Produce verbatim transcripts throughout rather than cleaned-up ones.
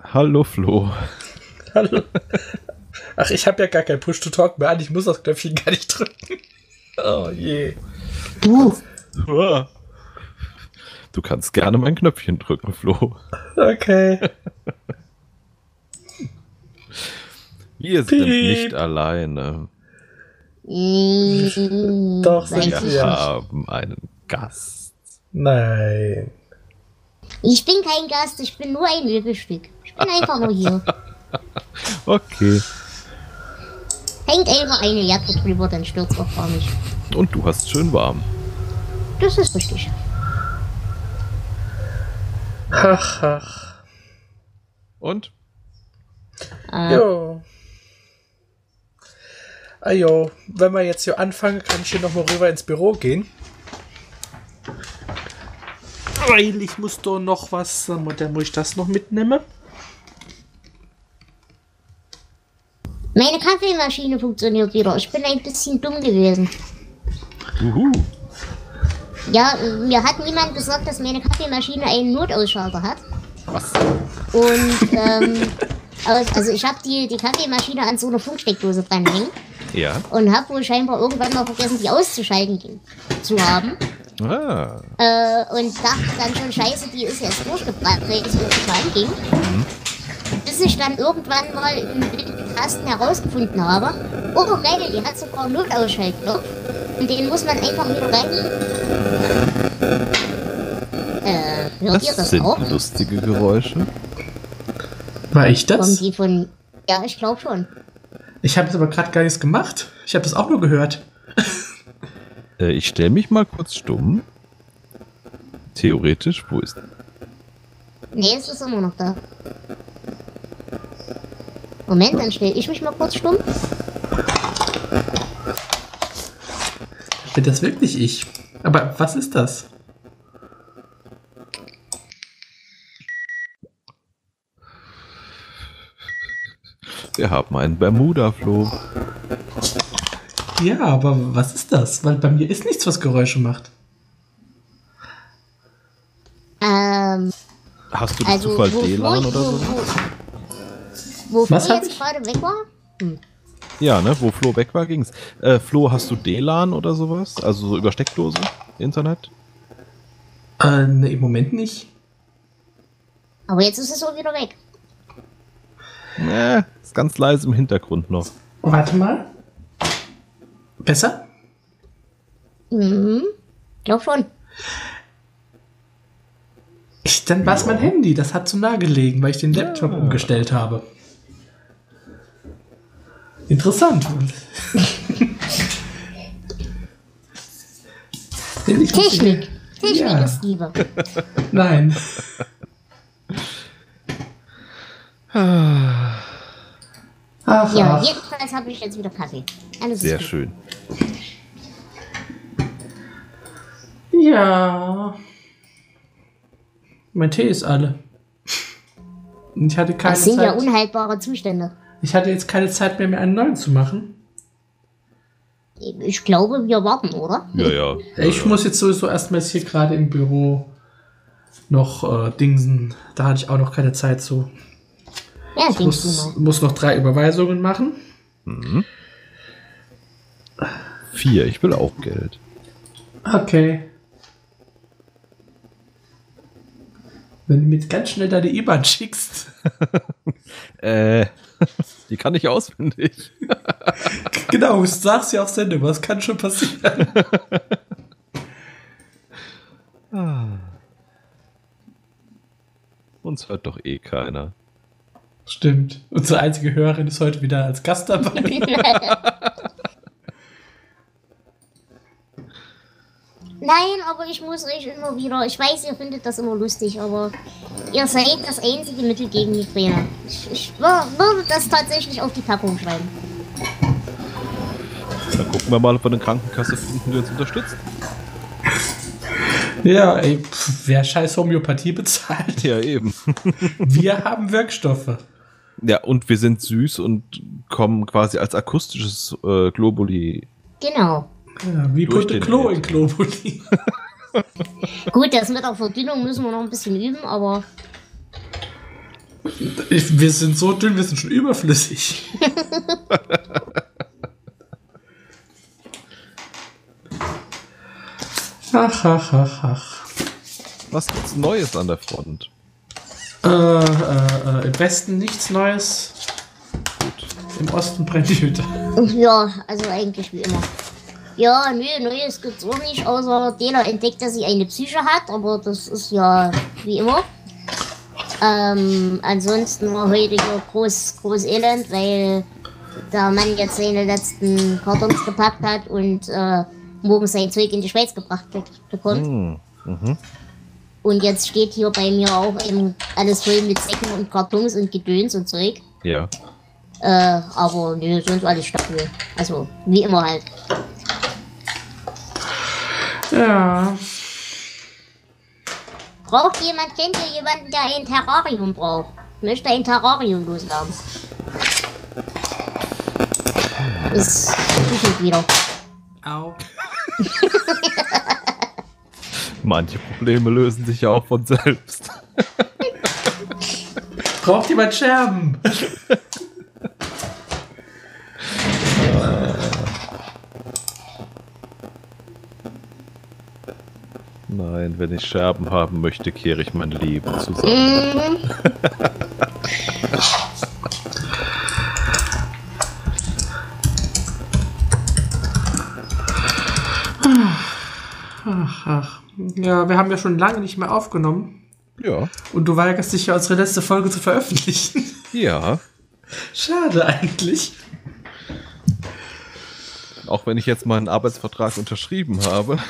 Hallo Flo. Hallo. Ach, ich habe ja gar kein Push-to-Talk mehr an. Ich muss das Knöpfchen gar nicht drücken. Oh je. Du. Du kannst gerne mein Knöpfchen drücken, Flo. Okay. Wir sind Piep. nicht alleine. Mmh, Doch, sind weiß wir. ich Wir nicht. haben einen Gast. Nein. Ich bin kein Gast, ich bin nur ein Möbelstück. Ich bin einfach nur hier. Okay. Hängt einfach eine Jacke drüber, dann stürzt auch gar nicht. Und du hast schön warm. Das ist richtig. Ach, ach. Und? Äh, Jo. Ah jo, wenn wir jetzt hier anfangen, kann ich hier nochmal rüber ins Büro gehen. Weil ich muss doch noch was, dann muss ich das noch mitnehmen. meine Kaffeemaschine funktioniert wieder. Ich bin ein bisschen dumm gewesen. Uhu. Ja, mir hat niemand gesagt, dass meine Kaffeemaschine einen Notausschalter hat. Was? Und, ähm, aus- also ich habe die, die Kaffeemaschine an so einer Funksteckdose dranhängen Ja. und habe wohl scheinbar irgendwann mal vergessen, die auszuschalten zu haben. Ah. Äh, und dachte dann schon, scheiße, die ist jetzt durchgebrannt, weil es irgendwie anging. Bis ich dann irgendwann mal im Kasten herausgefunden habe, oh geil, die hat sogar einen Notausschaltknopf. Und den muss man einfach wieder rein. Äh, hört ihr Das das sind auch? lustige Geräusche. War ich Kommen das? die von... Ja, ich glaube schon. Ich habe jetzt aber gerade gar nichts gemacht. Ich habe das auch nur gehört. Äh, ich stelle mich mal kurz stumm. Theoretisch, wo ist... Nee, es ist immer noch da. Moment, dann stelle ich mich mal kurz stumm. Bin das wirklich ich? Aber was ist das? Wir haben einen Bermuda-Flo. Ja, aber was ist das? Weil bei mir ist nichts, was Geräusche macht. Ähm, Hast du durch also... Zufall wo D L A N Flo- oder so? Wo, wo, wo Was Flo hab jetzt ich? gerade weg war? Hm. Ja, ne? Wo Flo weg war, ging's. Äh, Flo, hast du D L A N oder sowas? Also so über Steckdose? Internet? Äh, ne, im Moment nicht. Aber jetzt ist es auch wieder weg. Ne, ist ganz leise im Hintergrund noch. Warte mal. Besser? Mhm. Glaub schon. Ich, dann war es mein Handy. Das hat zu nah gelegen, weil ich den Laptop Ja. umgestellt habe. Interessant. Denn ich muss- Technik. Technik Ja. ist Liebe. Nein. Ach, Ja, ach. jedenfalls habe ich jetzt wieder Kaffee. Alles Sehr ist gut. schön. Ja. Mein Tee ist alle. Und ich hatte keine Das sind ja Zeit. unhaltbare Zustände. Ich hatte jetzt keine Zeit mehr, mir einen neuen zu machen. Ich glaube, wir warten, oder? Ja, ja. ja Ich ja. muss jetzt sowieso erstmal jetzt hier gerade im Büro noch äh, dingsen. Da hatte ich auch noch keine Zeit zu. Ja, Ich denkst du muss, mal. muss noch drei Überweisungen machen. Vier, ich will auch Geld. Okay. Wenn du mir jetzt ganz schnell deine I B A N schickst. Äh, die kann ich auswendig. Genau, du sagst ja auf Sendung, was kann schon passieren? Uns hört doch eh keiner. Stimmt. Unsere einzige Hörerin ist heute wieder als Gast dabei. Nein, aber ich muss euch immer wieder, ich weiß, ihr findet das immer lustig, aber ihr seid das einzige Mittel gegen Migräne. Ich, ich wür- würde das tatsächlich auf die Packung schreiben. Dann gucken wir mal, ob wir eine Krankenkasse finden, die uns unterstützt. Ja, ey, pf, wer scheiß Homöopathie bezahlt? Ja, eben. Wir haben Wirkstoffe. Ja, und wir sind süß und kommen quasi als akustisches äh, Globuli. Genau. Ja, wie Durch Putte den Klo Ed. in Globuli. Gut, das mit der Verdünnung müssen wir noch ein bisschen üben, aber Ich, wir sind so dünn, wir sind schon überflüssig. Ach, ach, ach, ach. Was gibt's Neues an der Front? Äh, äh, äh, im Westen nichts Neues. Gut. Im Osten brennt die Hütte. Ja, also eigentlich wie immer. Ja, nö, Neues gibt's auch nicht, außer Dela entdeckt, dass sie eine Psyche hat, aber das ist ja wie immer. Ähm, ansonsten war heute hier groß, groß Elend, weil der Mann jetzt seine letzten Kartons gepackt hat und äh, morgens sein Zeug in die Schweiz gebracht bekommt. Hm. Mhm. Und jetzt steht hier bei mir auch eben alles voll mit Säcken und Kartons und Gedöns und Zeug. Ja. Äh, aber nö, sonst alles stabil. Also, wie immer halt. Ja. Braucht jemand, kennt ihr jemanden, der ein Terrarium braucht? Ich möchte ein Terrarium loswerden. Ist kuschelt wieder. Au. Manche Probleme lösen sich ja auch von selbst. Braucht jemand Scherben? Nein, wenn ich Scherben haben möchte, kehre ich mein Leben zusammen. Mhm. Ach, ach. Ja, wir haben ja schon lange nicht mehr aufgenommen. Ja. Und du weigerst dich ja, unsere letzte Folge zu veröffentlichen. Ja. Schade eigentlich. Auch wenn ich jetzt meinen Arbeitsvertrag unterschrieben habe.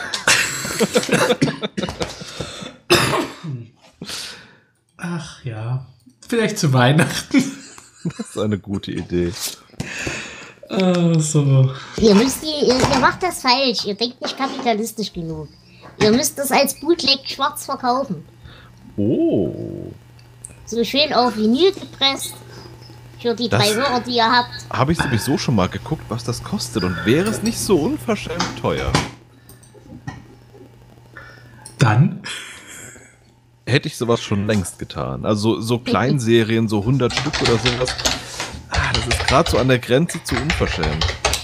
Ach ja. Vielleicht zu Weihnachten. Das ist eine gute Idee. Äh, so. Ihr müsst die, ihr, ihr macht das falsch. Ihr denkt nicht kapitalistisch genug. Ihr müsst das als Bootleg schwarz verkaufen. Oh. So schön auf Vinyl gepresst. Für die Das- drei Hörer, die ihr habt. Habe ich sowieso schon mal geguckt, was das kostet. Und wäre es nicht so unverschämt teuer, Dann? hätte ich sowas schon längst getan. Also so, so Kleinserien, so hundert Stück oder sowas. Ah, das ist gerade so an der Grenze zu unverschämt.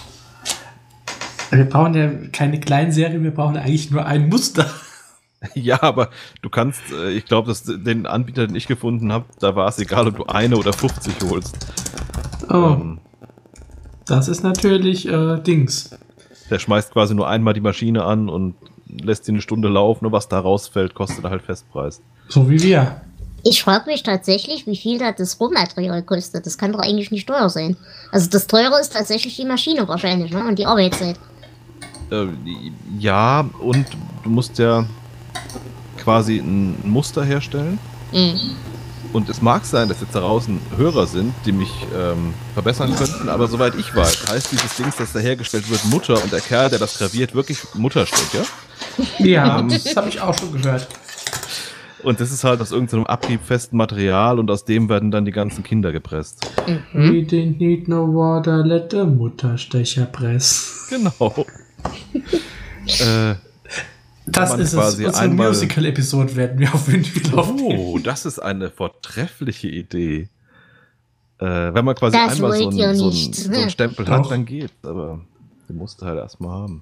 Wir brauchen ja keine kleinen Serien, wir brauchen eigentlich nur ein Muster. Ja, aber du kannst, äh, ich glaube, dass den Anbieter, den ich gefunden habe, da war es egal, ob du eine oder fünfzig holst. Oh, Ähm, das ist natürlich äh, Dings. der schmeißt quasi nur einmal die Maschine an und lässt sie eine Stunde laufen und was da rausfällt, kostet halt Festpreis. So wie wir. Ich frage mich tatsächlich, wie viel da das Rohmaterial kostet. Das kann doch eigentlich nicht teuer sein. Also das Teure ist tatsächlich die Maschine wahrscheinlich, ne? Und die Arbeitszeit. Äh, ja, und du musst ja quasi ein Muster herstellen. Mhm. Und es mag sein, dass jetzt da draußen Hörer sind, die mich ähm, verbessern könnten, aber soweit ich weiß, heißt dieses Ding, das da hergestellt wird, Mutter, und der Kerl, der das graviert, wirklich Mutterstück, ja? Ja, das habe ich auch schon gehört. Und das ist halt aus irgendeinem abriebfesten Material und aus dem werden dann die ganzen Kinder gepresst. We didn't need no water, let the Mutterstecher press. Genau. äh, Das man ist es. quasi Unsere einmal- Musical-Episode werden wir auf Vinyl aufnehmen. Oh, das ist eine vortreffliche Idee. Äh, wenn man quasi Das einmal so wollt ihr einen so nicht. so einen Stempel Doch. hat, dann geht. Aber den musst du halt erstmal haben.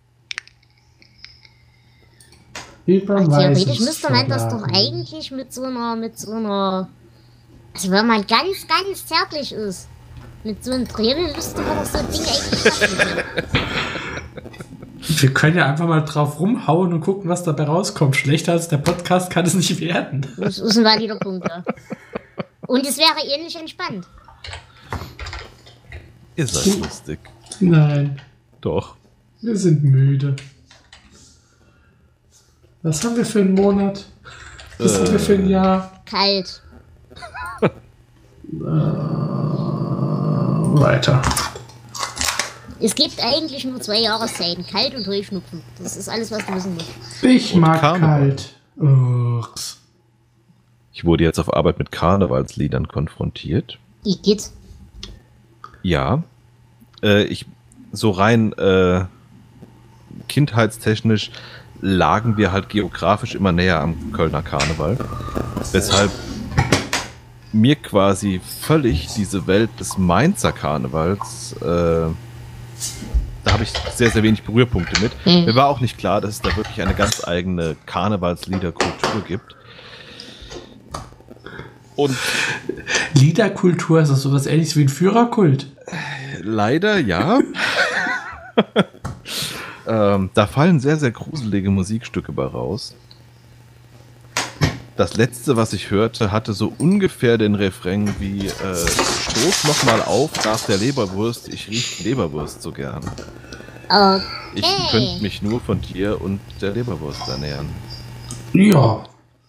Theoretisch müsste man das doch eigentlich mit so einer, mit so einer, also wenn man ganz, ganz zärtlich ist, mit so einem Drehbel müsste man doch so ein Ding eigentlich machen. Wir können ja einfach mal drauf rumhauen und gucken, was dabei rauskommt. Schlechter als der Podcast kann es nicht werden. Das ist ein valider Punkt, ja. Und es wäre ähnlich entspannt. Ihr seid lustig. Nein, Doch. wir sind müde. Was haben wir für einen Monat? Was haben wir für ein Jahr? Kalt. Weiter. Es gibt eigentlich nur zwei Jahreszeiten, kalt und Heuschnupfen. Das ist alles, was du wissen musst. Ich Und mag Karneval. kalt. Ups. Ich wurde jetzt auf Arbeit mit Karnevalsliedern konfrontiert. Igitt. Ja. Äh, ich so rein äh, kindheitstechnisch lagen wir halt geografisch immer näher am Kölner Karneval. Weshalb mir quasi völlig diese Welt des Mainzer Karnevals, äh, da habe ich sehr, sehr wenig Berührpunkte mit. Mhm. Mir war auch nicht klar, dass es da wirklich eine ganz eigene Karnevalsliederkultur gibt. Und Liederkultur, ist das sowas ähnliches wie ein Führerkult? Leider, ja. ähm, da fallen sehr, sehr gruselige Musikstücke bei raus. Das letzte, was ich hörte, hatte so ungefähr den Refrain wie äh, stoß nochmal auf nach der Leberwurst, ich riech Leberwurst so gern. Okay. Ich könnte mich nur von dir und der Leberwurst ernähren. Ja.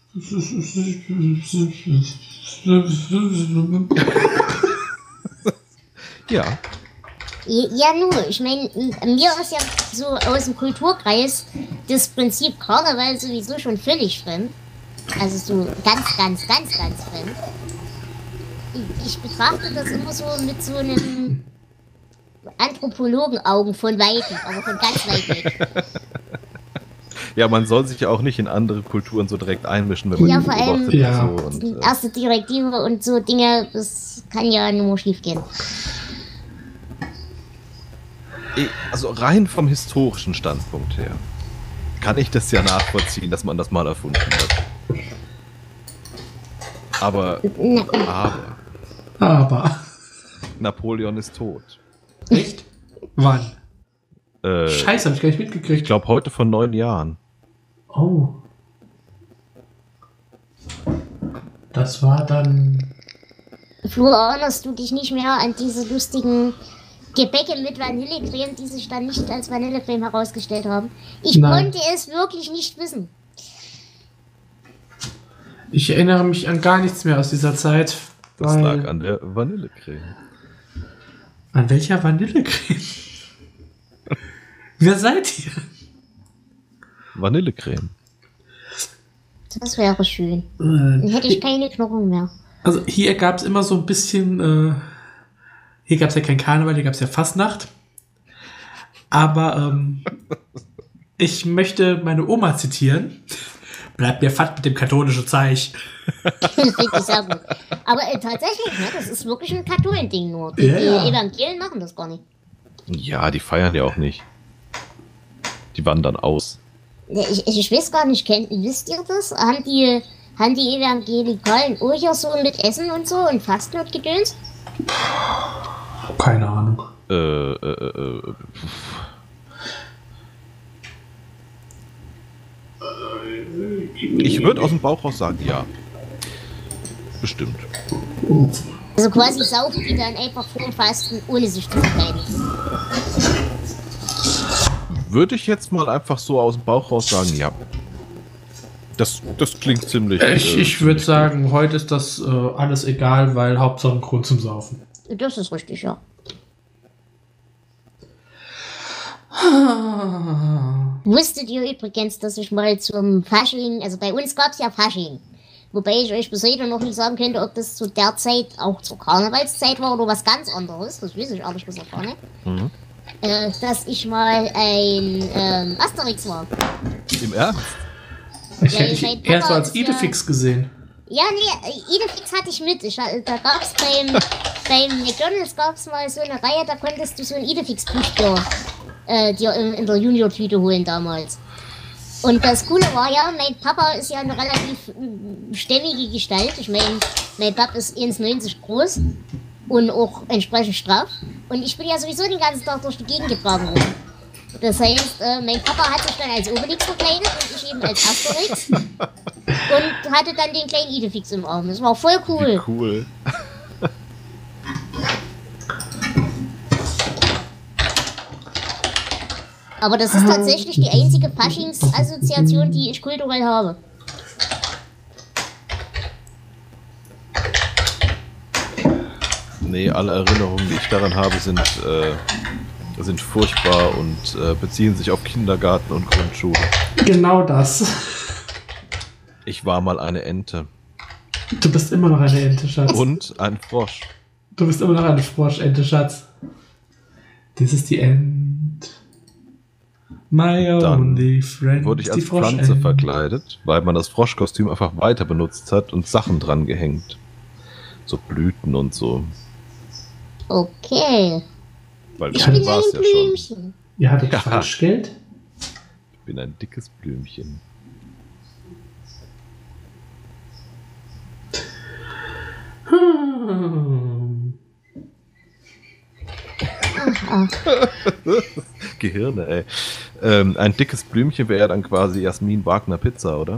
Ja. Ja, nur, ich meine, mir ist ja so aus dem Kulturkreis das Prinzip Karneval sowieso schon völlig fremd. Also so ganz, ganz, ganz, ganz fremd. Ich, ich betrachte das immer so mit so einem Anthropologenaugen von Weitem, aber von ganz weit weg. Ja, man soll sich ja auch nicht in andere Kulturen so direkt einmischen, wenn man ja, die vor allem beobachtet. Ja. Und so und, äh, erste Direktive und so Dinge, das kann ja nur schief gehen. Also rein vom historischen Standpunkt her kann ich das ja nachvollziehen, dass man das mal erfunden hat. Aber, Na, aber, Aber. Napoleon ist tot. Echt? Wann? Äh, Scheiße, hab ich gar nicht mitgekriegt. Ich glaube heute vor neun Jahren. Oh. Das war dann. Flo, erinnerst du dich nicht mehr an diese lustigen Gebäcke mit Vanillecreme, die sich dann nicht als Vanillecreme herausgestellt haben? Ich Nein. konnte es wirklich nicht wissen. Ich erinnere mich an gar nichts mehr aus dieser Zeit. Das weil- lag an der Vanillecreme. An welcher Vanillecreme? Wer seid ihr? Vanillecreme. Das wäre schön. Dann Äh, hätte ich keine Knochen mehr. Also hier gab es immer so ein bisschen, äh, hier gab es ja kein Karneval, hier gab es ja Fastnacht. Aber ähm, ich möchte meine Oma zitieren. Bleibt mir fad mit dem katholischen Zeich. Das finde ich sehr gut. Aber äh, tatsächlich, ne, das ist wirklich ein Katholending nur. Die, Ja, ja. die Evangelien machen das gar nicht. Ja, die feiern ja auch nicht. Die wandern aus. Ja, Ich, ich weiß gar nicht, kennt, wisst ihr das? Haben die, haben die Evangelikalen auch hier so mit Essen und so und Fasten und Gedöns? Keine Ahnung. Äh, äh, äh, äh, ich würde aus dem Bauch raus sagen, ja. Bestimmt. Also quasi saufen die dann einfach vor dem Fasten, ohne sich zu verkleiden. Würde ich jetzt mal einfach so aus dem Bauch raus sagen, ja. Das, das klingt ziemlich... Ich, äh, ich würde sagen, heute ist das äh, alles egal, weil Hauptsache ein Grund zum Saufen. Das ist richtig, ja. Wusstet ihr übrigens, dass ich mal zum Fasching, also bei uns gab es ja Fasching, wobei ich euch bis heute noch nicht sagen könnte, ob das zu der Zeit auch zur Karnevalszeit war oder was ganz anderes, das weiß ich ehrlich gesagt gar nicht, Mhm. äh, dass ich mal ein ähm, Asterix war. Im Ernst? Ich Ja, hätte ich dich mein, eher so Papa als ist ja- Idefix gesehen. Ja, nee, Idefix hatte ich mit. Ich, da gab es beim, beim McDonalds gab's mal so eine Reihe, da konntest du so ein Idefix-Buch äh, dir in, in der Junior-Tüte holen damals. Und das Coole war ja, mein Papa ist ja eine relativ mm, stämmige Gestalt. Ich meine, mein Papa ist eins neunzig groß und auch entsprechend straff. Und ich bin ja sowieso den ganzen Tag durch die Gegend getragen worden. Das heißt, äh, mein Papa hat sich dann als Obelix verkleidet und ich eben als Asterix. Und hatte dann den kleinen Idefix im Arm. Das war voll cool. Wie cool. Aber das ist tatsächlich die einzige Faschingsassoziation, die ich kulturell habe. Nee, alle Erinnerungen, die ich daran habe, sind, äh, sind furchtbar und äh, beziehen sich auf Kindergarten und Grundschule. Genau das. Ich war mal eine Ente. Du bist immer noch eine Ente, Schatz. Und ein Frosch. Du bist immer noch eine Froschente, Schatz. Das ist die End. My Dann only friend. Wurde ich ist als die Pflanze Froschente. verkleidet, weil man das Froschkostüm einfach weiter benutzt hat und Sachen dran gehängt. So Blüten und so. Okay. Weil Ich schön bin war's ein ja schon. Ihr Blümchen. hattet Ja. Falschgeld? Ich bin ein dickes Blümchen. Hm. Ach, Gehirne, ey. Ähm, ein dickes Blümchen wäre dann quasi Jasmin Wagner Pizza, oder?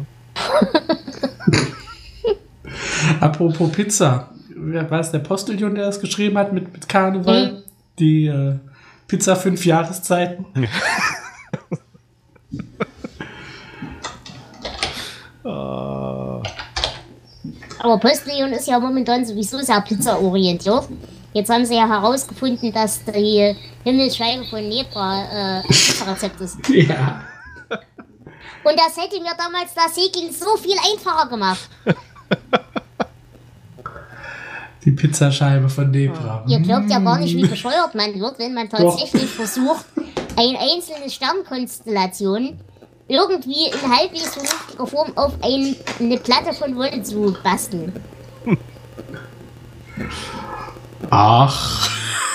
Apropos Pizza. Wer war es, der Postillon, der das geschrieben hat mit, mit Karneval? Mhm. Die äh, Pizza fünf Jahreszeiten. Ah, aber Postillon ist ja momentan sowieso sehr pizza-orientiert. Jetzt haben sie ja herausgefunden, dass die Himmelsscheibe von Nebra äh, Pizzarezept ist. Ja. Und das hätte mir damals das Segeln so viel einfacher gemacht. Die Pizzascheibe von Nebra. Ihr glaubt ja gar nicht, wie bescheuert man wird, wenn man Doch. tatsächlich versucht, eine einzelne Sternkonstellation irgendwie in halbwegs vernünftiger Form auf ein, eine Platte von Wolle zu basteln. Ach.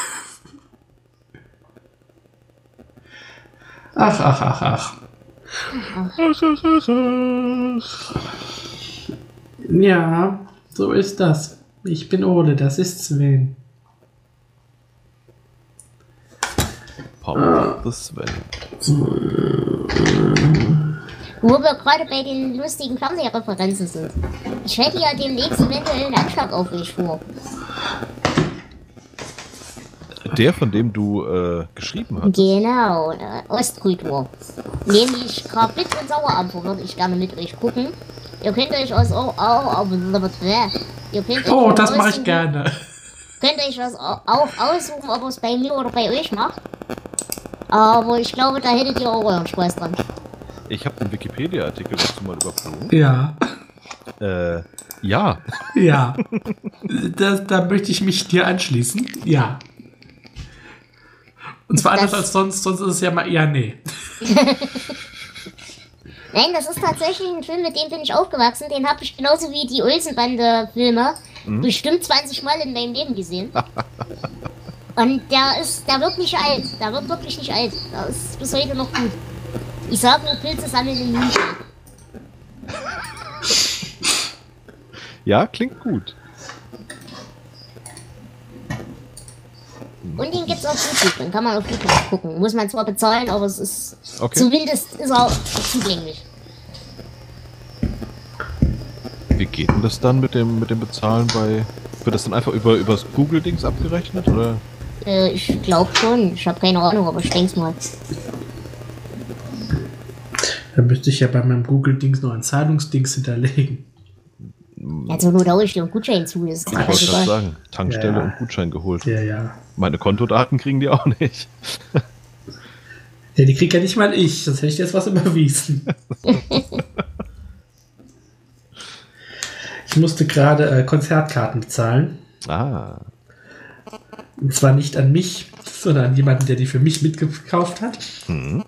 Ach, ach, ach, ach. Ja, so ist das. Ich bin Ole, das ist Sven. Paul the Sven. Wo wir gerade bei den lustigen Fernsehreferenzen sind. Ich hätte ja demnächst eventuell einen Anschlag auf mich vor. Der, von dem du äh, geschrieben hast. Genau, äh, Ostkultur. Nämlich Krabit und Sauerampfer würde ich gerne mit euch gucken. Ihr könnt euch aus... Oh, oh, oh, ihr könnt euch Oh, das mache ich aussuchen- gerne. Könnt euch das au- auch aussuchen, ob ihr es bei mir oder bei euch macht. Aber ich glaube, da hättet ihr auch euren Spaß dran. Ich habe den Wikipedia-Artikel dazu mal überflogen. Ja, Äh, ja. ja. Das, da möchte ich mich dir anschließen. Ja. Und zwar anders Das- als sonst, sonst ist es ja mal eher nee. Nein, das ist tatsächlich ein Film, mit dem bin ich aufgewachsen. Den habe ich genauso wie die Olsenbande-Filme bestimmt zwanzig Mal in meinem Leben gesehen. Und der ist, der wird nicht alt. Der wird wirklich nicht alt. Der ist bis heute noch gut. Ich sag nur Pilze sammeln in München. Ja, klingt gut. Und den gibt's auf YouTube. Den kann man auf YouTube gucken. Muss man zwar bezahlen, aber es ist Okay. zumindest ist er zugänglich. Wie geht denn das dann mit dem, mit dem Bezahlen bei... Wird das dann einfach über übers Google-Dings abgerechnet, oder? Äh, ich glaube schon. Ich habe keine Ahnung, aber ich denk's mal. Da müsste ich ja bei meinem Google-Dings noch ein Zahlungsdings hinterlegen. Also nur da ich dir einen Gutschein zu. Das ist Ich wollte gerade scheißegal. sagen, Tankstelle Ja. und Gutschein geholt. Ja, ja. Meine Kontodaten kriegen die auch nicht. Ja, die kriegt ja nicht mal ich, sonst hätte ich dir jetzt was überwiesen. Ich musste gerade äh, Konzertkarten bezahlen. Ah. Und zwar nicht an mich, sondern an jemanden, der die für mich mitgekauft hat. Hm.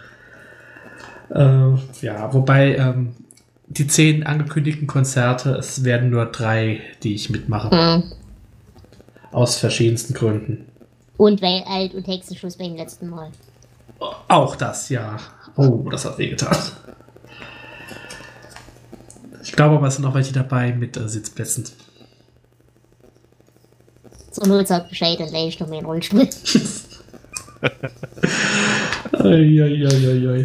Äh, ja, wobei ähm, die zehn angekündigten Konzerte, es werden nur drei, die ich mitmache. Hm. Aus verschiedensten Gründen. Und weil Alt- und Hexenschuss beim letzten Mal. Auch das, ja. Oh, das hat wehgetan. Ich glaube aber, es sind auch welche dabei mit äh, Sitzplätzen. Zur Not sagt Bescheid und leih ich noch meinen Rollstuhl. Eieieiei.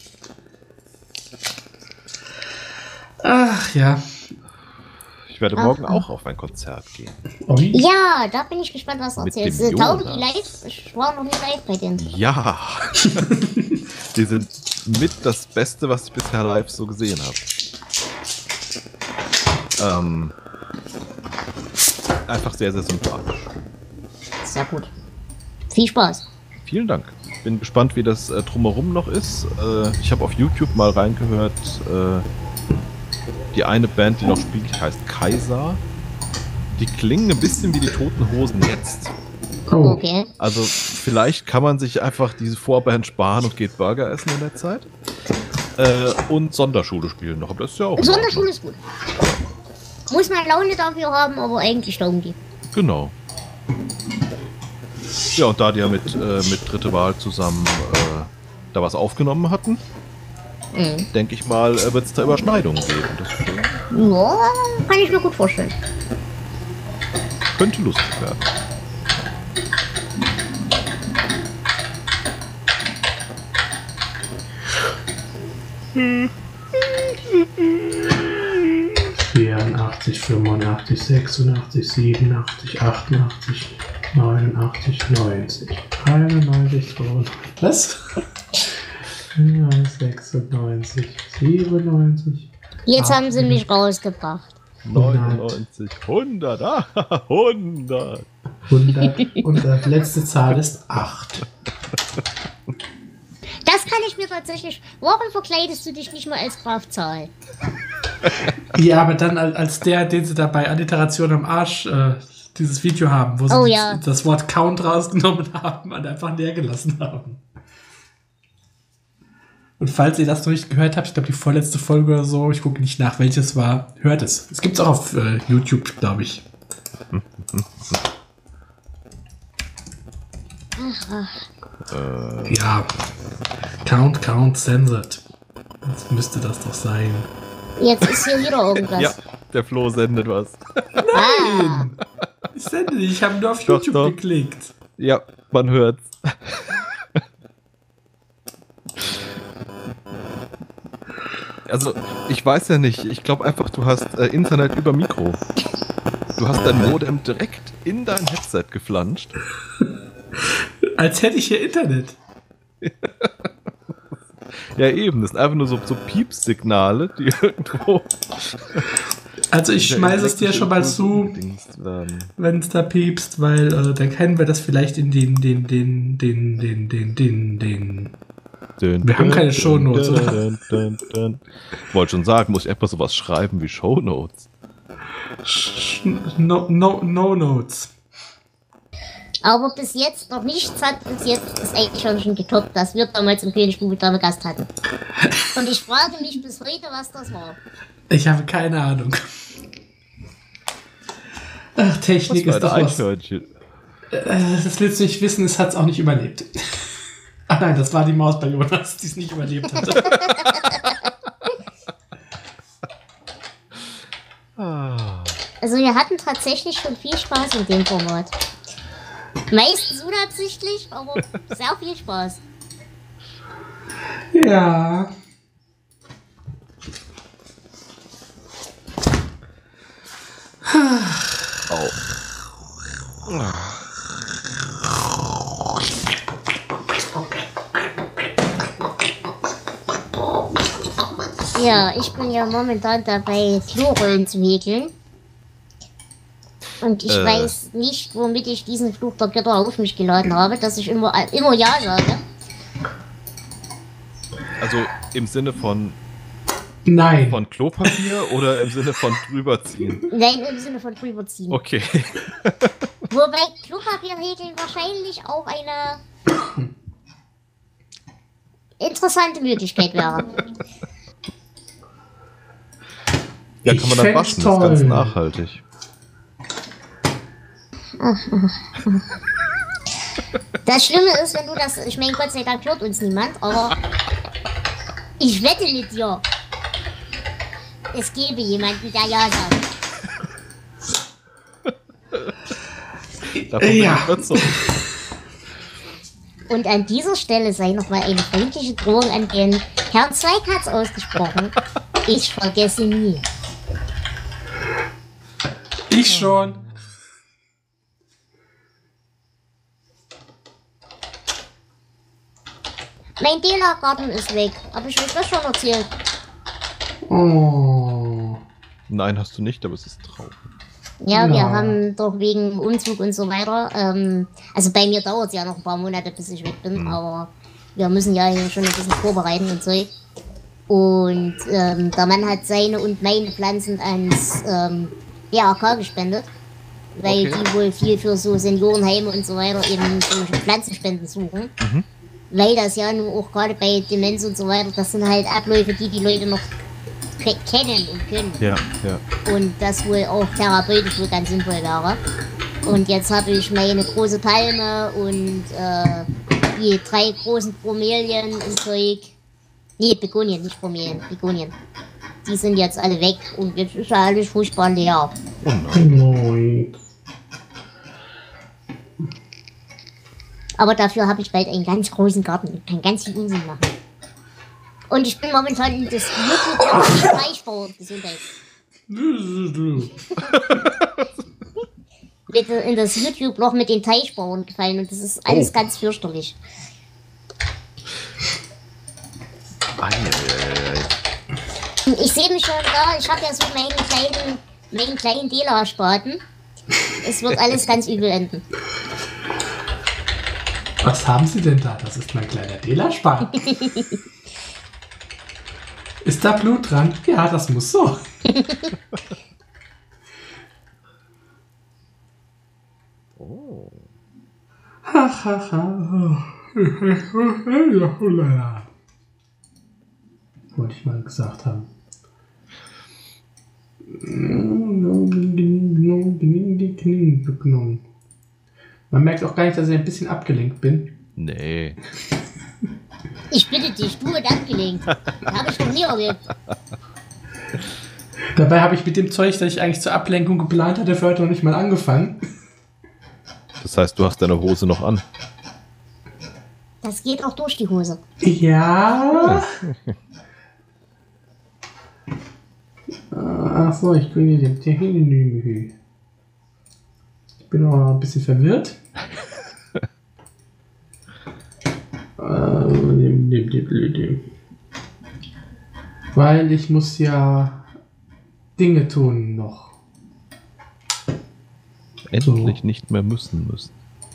Ach ja. Ich werde morgen auch auf ein Konzert gehen. Ui. Ja, da bin ich gespannt, was du Mit erzählst. dem Äh, Taugen die Jonas. live? Ich war noch nie live bei denen. Ja. Die sind mit das Beste, was ich bisher live so gesehen habe. Ähm, einfach sehr, sehr sympathisch. Sehr gut. Viel Spaß. Vielen Dank. Bin gespannt, wie das äh, drumherum noch ist. Äh, ich habe auf YouTube mal reingehört. Äh, die eine Band, die noch spielt, heißt Kaiser. Die klingen ein bisschen wie die Toten Hosen jetzt. Oh. Okay. Also vielleicht kann man sich einfach diese Vorband sparen und geht Burger essen in der Zeit. Äh, und Sonderschule spielen noch. Aber das ist ja auch. in Sonderschule Ordnung. ist gut. Muss man Laune dafür haben, aber eigentlich darum geht. Genau. Ja, und da die ja mit, äh, mit Dritte Wahl zusammen äh, da was aufgenommen hatten, mhm. denke ich mal, äh, wird es da Überschneidungen geben. Das ja, kann ich mir gut vorstellen. Könnte lustig werden. vierundachtzig, fünfundachtzig, sechsundachtzig, siebenundachtzig, achtundachtzig, neunundachtzig, neunzig, einundneunzig, zweiundneunzig. Was? sechsundneunzig, siebenundneunzig. Jetzt haben sie mich rausgebracht. neunundneunzig, hundert, ah, hundert. hundert und die letzte Zahl ist acht. Das kann ich mir tatsächlich... Warum verkleidest du dich nicht mal als Grafzahl? Ja, aber dann als der, den sie da bei Alliteration am Arsch äh, dieses Video haben, wo sie oh, ja. das Wort Count rausgenommen haben und einfach leer gelassen haben. Und falls ihr das noch nicht gehört habt, ich glaube die vorletzte Folge oder so, ich gucke nicht nach, welches war, hört es. Es gibt es auch auf äh, YouTube, glaube ich. äh. Ja. Count, Count, Censored. Jetzt müsste das doch sein. Jetzt ist hier wieder irgendwas. Ja, der Flo sendet was. Nein! Ich sende nicht, ich habe nur auf doch, YouTube doch. geklickt. Ja, man hört's. Also, ich weiß ja nicht. Ich glaube einfach, du hast äh, Internet über Mikro. Du hast dein Modem direkt in dein Headset geflanscht. Als hätte ich hier Internet. Ja, eben. Das sind einfach nur so, so Piepsignale, die irgendwo... Also ich schmeiße es dir schon mal zu, wenn es da piepst, weil äh, dann kennen wir das vielleicht in den, den, den, den, den, den, den, den... Dün, wir haben keine Shownotes, oder? Dün, dün, dün. Ich wollte schon sagen, muss ich etwa sowas schreiben wie Shownotes? No, no, no Notes. Aber bis jetzt noch nichts hat uns jetzt das eigentlich schon, schon getoppt, dass wir damals im Königsbube da einen Gast hatten. Und ich frage mich bis heute, was das war. Ich habe keine Ahnung. Ach, Technik ist doch was. Äh, das willst du nicht wissen, es hat es auch nicht überlebt. Ach nein, das war die Maus bei Jonas, die es nicht überlebt hatte. Also wir hatten tatsächlich schon viel Spaß in dem Format. Meistens unabsichtlich, aber sehr viel Spaß. Ja. Oh. Ja, ich bin ja momentan dabei, Klorollen zu häkeln. Und ich äh. weiß nicht, womit ich diesen Fluch der Götter auf mich geladen habe, dass ich immer, immer Ja sage. Also im Sinne von... Nein. Von Klopapier oder im Sinne von drüberziehen? Nein, im Sinne von drüberziehen. Okay. Wobei Klopapier häkeln wahrscheinlich auch eine interessante Möglichkeit wäre. Ja, kann man dann waschen, toll. Das ist ganz nachhaltig. Das Schlimme ist, wenn du das, ich meine, Gott sei Dank hört uns niemand, aber ich wette mit dir, es gäbe jemanden, der Ja sagt. Davon bin ja. ich überzeugt. Und an dieser Stelle sei nochmal eine freundliche Drohung an den Herrn Zweikatz ausgesprochen. Ich vergesse nie. Ich schon. Mein Dela-Garten ist weg. Habe ich euch das schon erzählt? Oh. Nein, hast du nicht, aber es ist traurig. Ja, Ja. wir haben doch wegen Umzug und so weiter, ähm, also bei mir dauert es ja noch ein paar Monate, bis ich weg bin, Mhm. aber wir müssen ja hier schon ein bisschen vorbereiten und Zeug. Und ähm, der Mann hat seine und meine Pflanzen ans ähm, B A K gespendet, weil Okay. die wohl viel für so Seniorenheime und so weiter eben solche Pflanzenspenden suchen. Mhm. Weil das ja nun auch gerade bei Demenz und so weiter, das sind halt Abläufe, die die Leute noch kennen und können. Ja, ja. Und das wohl auch therapeutisch wohl ganz sinnvoll wäre. Und jetzt habe ich meine große Palme und äh, die drei großen Bromelien und Zeug. Nee, Begonien, nicht Bromelien, Begonien. Die sind jetzt alle weg und jetzt ist ja alles furchtbar leer. Oh nein. Aber dafür habe ich bald einen ganz großen Garten und kann ganz viel Unsinn machen. Und ich bin momentan in das YouTube Teichbau Gesundheit. In das YouTube-Loch mit den Teichbauern gefallen und das ist alles oh. ganz fürchterlich. Ich sehe mich schon da, ich habe ja so meinen kleinen, meinen kleinen Dela-Spaten. Es wird alles ganz übel enden. Was haben Sie denn da? Das ist mein kleiner Dela-Spaten. Ist da Blut dran? Ja, das muss so. Oh. Ha, ha, ha. Wollte ich mal gesagt haben. Man merkt auch gar nicht, dass ich ein bisschen abgelenkt bin. Nee. Ich bitte dich, du bist abgelenkt. Habe ich noch nie erlebt. Dabei habe ich mit dem Zeug, das ich eigentlich zur Ablenkung geplant hatte, für heute noch nicht mal angefangen. Das heißt, du hast deine Hose noch an. Das geht auch durch die Hose. Ja. Achso, ich kriege den Menü. Ich bin auch ein bisschen verwirrt. Weil ich muss ja Dinge tun noch. Endlich so. Nicht mehr müssen müssen.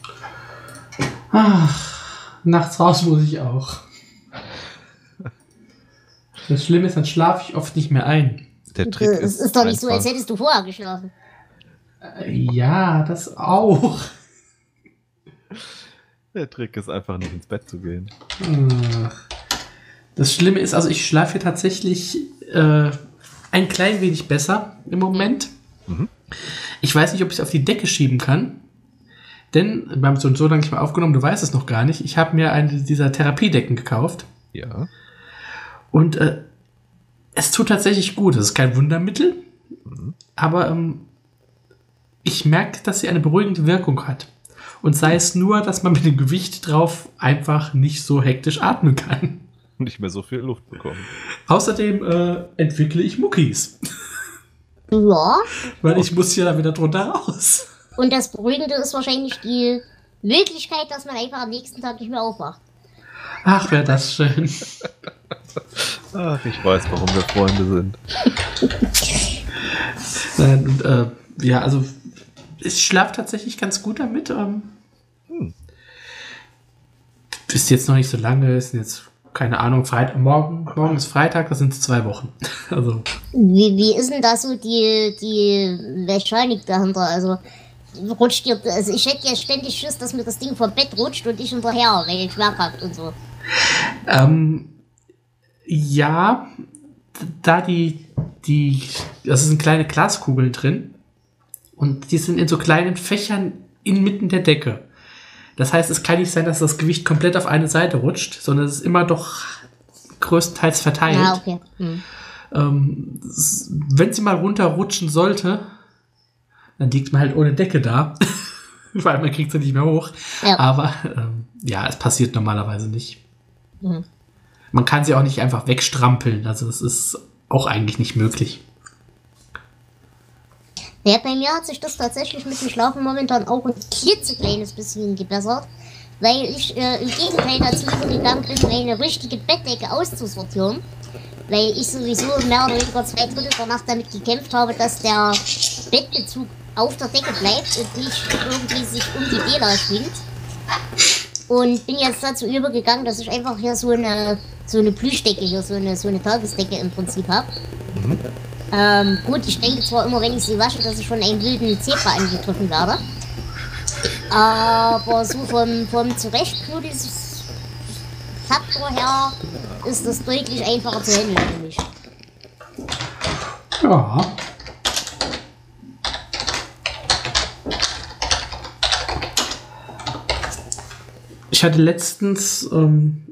Ach, nachts raus muss ich auch. Das Schlimme ist, dann schlafe ich oft nicht mehr ein. Der Trick das ist, ist doch nicht so, als hättest du vorher geschlafen. Ja, das auch. Der Trick ist einfach nicht ins Bett zu gehen. Das Schlimme ist, also ich schlafe tatsächlich äh, ein klein wenig besser im Moment. Mhm. Ich weiß nicht, ob ich es auf die Decke schieben kann. Denn, wir haben es so lange nicht mehr aufgenommen, du weißt es noch gar nicht. Ich habe mir eine dieser Therapiedecken gekauft. Ja. Und äh, es tut tatsächlich gut. Es ist kein Wundermittel. Mhm. Aber ähm, ich merke, dass sie eine beruhigende Wirkung hat. Und sei es nur, dass man mit dem Gewicht drauf einfach nicht so hektisch atmen kann. Nicht mehr so viel Luft bekommen. Außerdem äh, entwickle ich Muckis. Ja. Weil ich muss ja da wieder drunter raus. Und das Beruhigende ist wahrscheinlich die Möglichkeit, dass man einfach am nächsten Tag nicht mehr aufwacht. Ach, wäre das schön. Ach, ich weiß, warum wir Freunde sind. Nein, und, äh, ja, also ich schlafe tatsächlich ganz gut damit. Ähm, hm. Ist jetzt noch nicht so lange, ist jetzt, keine Ahnung, Freitag, morgen, morgen ist Freitag, das sind zwei Wochen. Also. Wie, wie ist denn da so die, die Mechanik dahinter? Also rutscht dir, also ich hätte ja ständig Schiss, dass mir das Ding vom Bett rutscht und ich hinterher, weil ich schwerkraft und so. Ähm, ja, da die, die, das sind kleine Glaskugeln drin und die sind in so kleinen Fächern inmitten der Decke. Das heißt, es kann nicht sein, dass das Gewicht komplett auf eine Seite rutscht, sondern es ist immer doch größtenteils verteilt. Ja, okay. Hm. Ähm, wenn sie mal runterrutschen sollte, dann liegt man halt ohne Decke da, weil man kriegt sie nicht mehr hoch. Ja. Aber ähm, ja, es passiert normalerweise nicht. Mhm. Man kann sie auch nicht einfach wegstrampeln, also das ist auch eigentlich nicht möglich. Ja, bei mir hat sich das tatsächlich mit dem Schlafen momentan auch ein klitzekleines bisschen gebessert, weil ich äh, im Gegenteil dazu übergegangen bin, meine richtige Bettdecke auszusortieren, weil ich sowieso mehr oder weniger zwei Drittel der Nacht damit gekämpft habe, dass der Bettbezug auf der Decke bleibt und nicht irgendwie sich um die Dela schwingt. Und bin jetzt dazu übergegangen, dass ich einfach hier so eine so eine Plüschdecke hier, so eine, so eine Tagesdecke im Prinzip habe. Mhm. Ähm, gut, ich denke zwar immer, wenn ich sie wasche, dass ich schon einen wilden Zebra angegriffen werde. Aber so vom, vom Zurechtkludis-Faktor her ist das deutlich einfacher zu handeln für mich. Ja. Ich hatte letztens, ähm,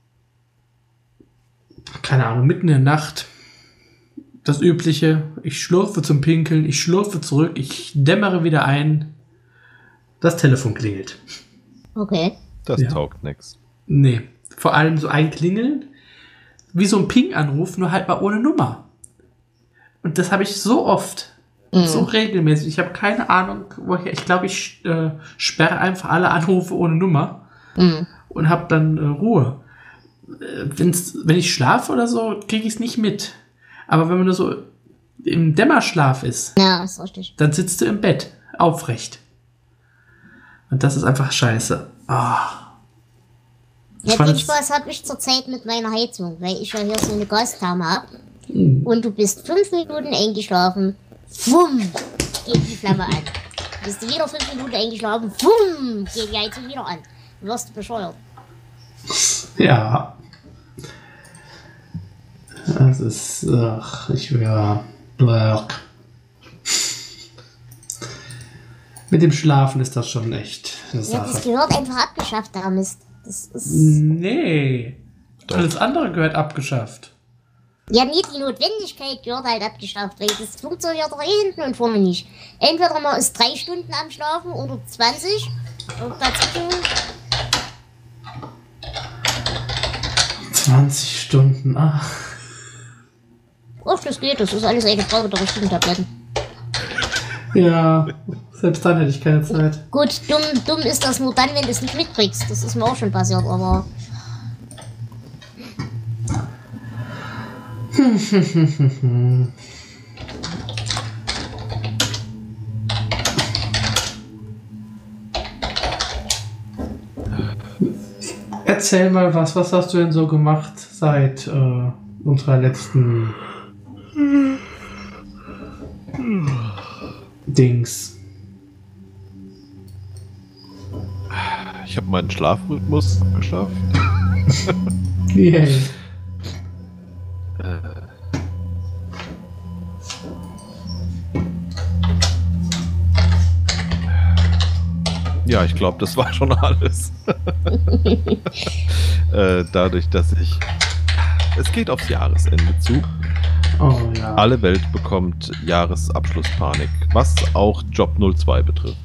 keine Ahnung, mitten in der Nacht das Übliche. Ich schlurfe zum Pinkeln, ich schlurfe zurück, ich dämmere wieder ein. Das Telefon klingelt. Okay. Das Ja. taugt nix. Nee, vor allem so ein Klingeln, wie so ein Ping-Anruf, nur halt mal ohne Nummer. Und das habe ich so oft, Mhm. so regelmäßig. Ich habe keine Ahnung, woher. Ich glaube, ich äh, sperre einfach alle Anrufe ohne Nummer Mhm. und habe dann äh, Ruhe. Äh, wenn's, wenn ich schlafe oder so, kriege ich es nicht mit. Aber wenn man nur so im Dämmerschlaf ist, Ja, ist richtig. dann sitzt du im Bett, aufrecht. Und das ist einfach scheiße. Ah. Ich Ja, fand den es- Spaß habe ich zurzeit mit meiner Heizung, weil ich ja hier so eine Gastherme habe. Hm. Und du bist fünf Minuten eingeschlafen, fumm, geht die Flamme an. Bist du wieder fünf Minuten eingeschlafen, fumm, geht die Heizung wieder an. Du wirst bescheuert. Ja. Das ist, ach, ich wäre. Mit dem Schlafen ist das schon echt eine Ja, das Sache. gehört einfach abgeschafft, der Mist. Das ist. Nee. Doch. Alles andere gehört abgeschafft. Ja, nee, die Notwendigkeit gehört halt abgeschafft, weil das funktioniert doch eh hinten und vorne nicht. Entweder man ist drei Stunden am Schlafen oder zwanzig. Und dazwischen. zwanzig Stunden, ach. Ach, das geht, das ist alles eine Frage der richtigen Tabletten. Ja, selbst dann hätte ich keine Zeit. Gut, dumm, dumm ist das nur dann, wenn du es nicht mitkriegst. Das ist mir auch schon passiert, aber. Erzähl mal was, was hast du denn so gemacht seit äh, unserer letzten Dings? Ich habe meinen Schlafrhythmus geschafft. Yay. Ja, ich glaube, das war schon alles. äh, dadurch, dass ich... Es geht aufs Jahresende zu. Oh ja. Alle Welt bekommt Jahresabschlusspanik, was auch Job null zwei betrifft.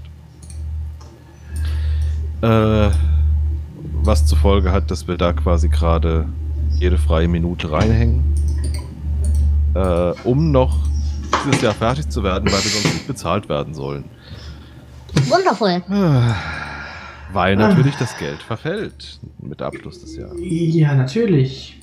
Äh, was zur Folge hat, dass wir da quasi gerade jede freie Minute reinhängen, äh, um noch dieses Jahr fertig zu werden, weil wir sonst nicht bezahlt werden sollen. Wundervoll. Weil natürlich das Geld verfällt mit Abschluss des Jahres. Ja, natürlich.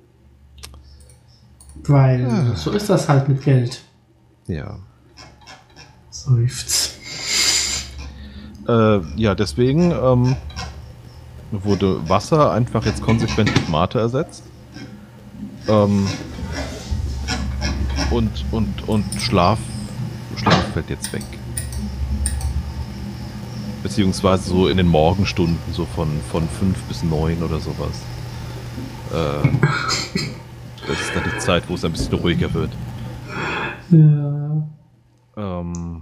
Weil Ah. so ist das halt mit Geld. Ja. Seufz. Äh, ja, deswegen ähm, wurde Wasser einfach jetzt konsequent mit Mate ersetzt. Ähm, und, und, und Schlaf, Schlaf fällt jetzt weg. Beziehungsweise so in den Morgenstunden, so von, von fünf bis neun oder sowas. Äh, das ist dann die Zeit, wo es ein bisschen ruhiger wird. Ja. Ähm,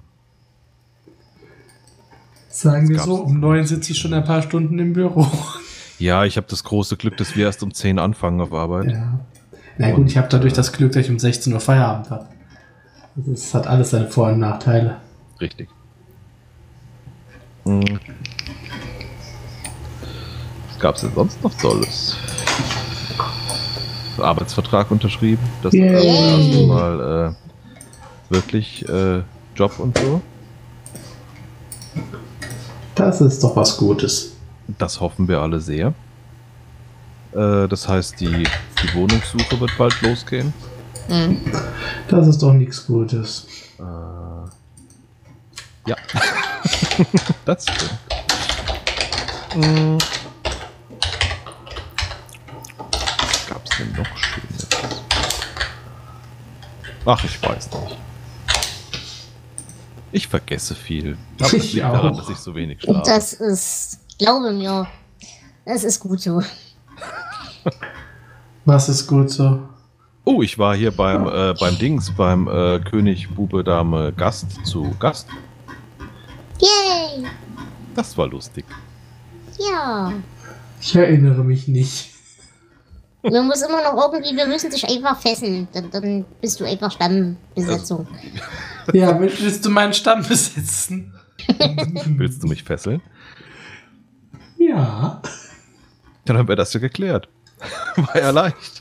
Sagen wir Das so, gab's. um neun sitze ich schon ein paar Stunden im Büro. ja, ich habe das große Glück, dass wir erst um zehn anfangen auf Arbeit. Ja. Na gut, ich habe dadurch das Glück, dass ich um sechzehn Uhr Feierabend habe. Das hat alles seine Vor- und Nachteile. Richtig. Hm. Was gab es denn sonst noch Tolles? Arbeitsvertrag unterschrieben. Das ist Yay. das erste Mal äh, wirklich äh, Job und so. Das ist doch was Gutes. Das hoffen wir alle sehr. Äh, das heißt, die, die Wohnungssuche wird bald losgehen. Hm. Das ist doch nichts Gutes. Äh, ja. Das stimmt. Hm. Was gab's denn noch Schönes? Ach, ich weiß nicht. Ich vergesse viel. Aber das Ich liegt daran, auch. dass ich so wenig schlafe. Das ist, glaube mir, das ist gut so. Was ist gut so? Oh, ich war hier beim, äh, beim Dings, beim äh, König, Bube, Dame, Gast zu Gast. Yay! Das war lustig. Ja. Ich erinnere mich nicht. Man muss immer noch irgendwie, wir müssen dich einfach fesseln. Dann, dann bist du einfach Stammbesetzung. Ja, willst du meinen Stamm besetzen? Willst du mich fesseln? Ja. Dann haben wir das ja geklärt. War ja leicht.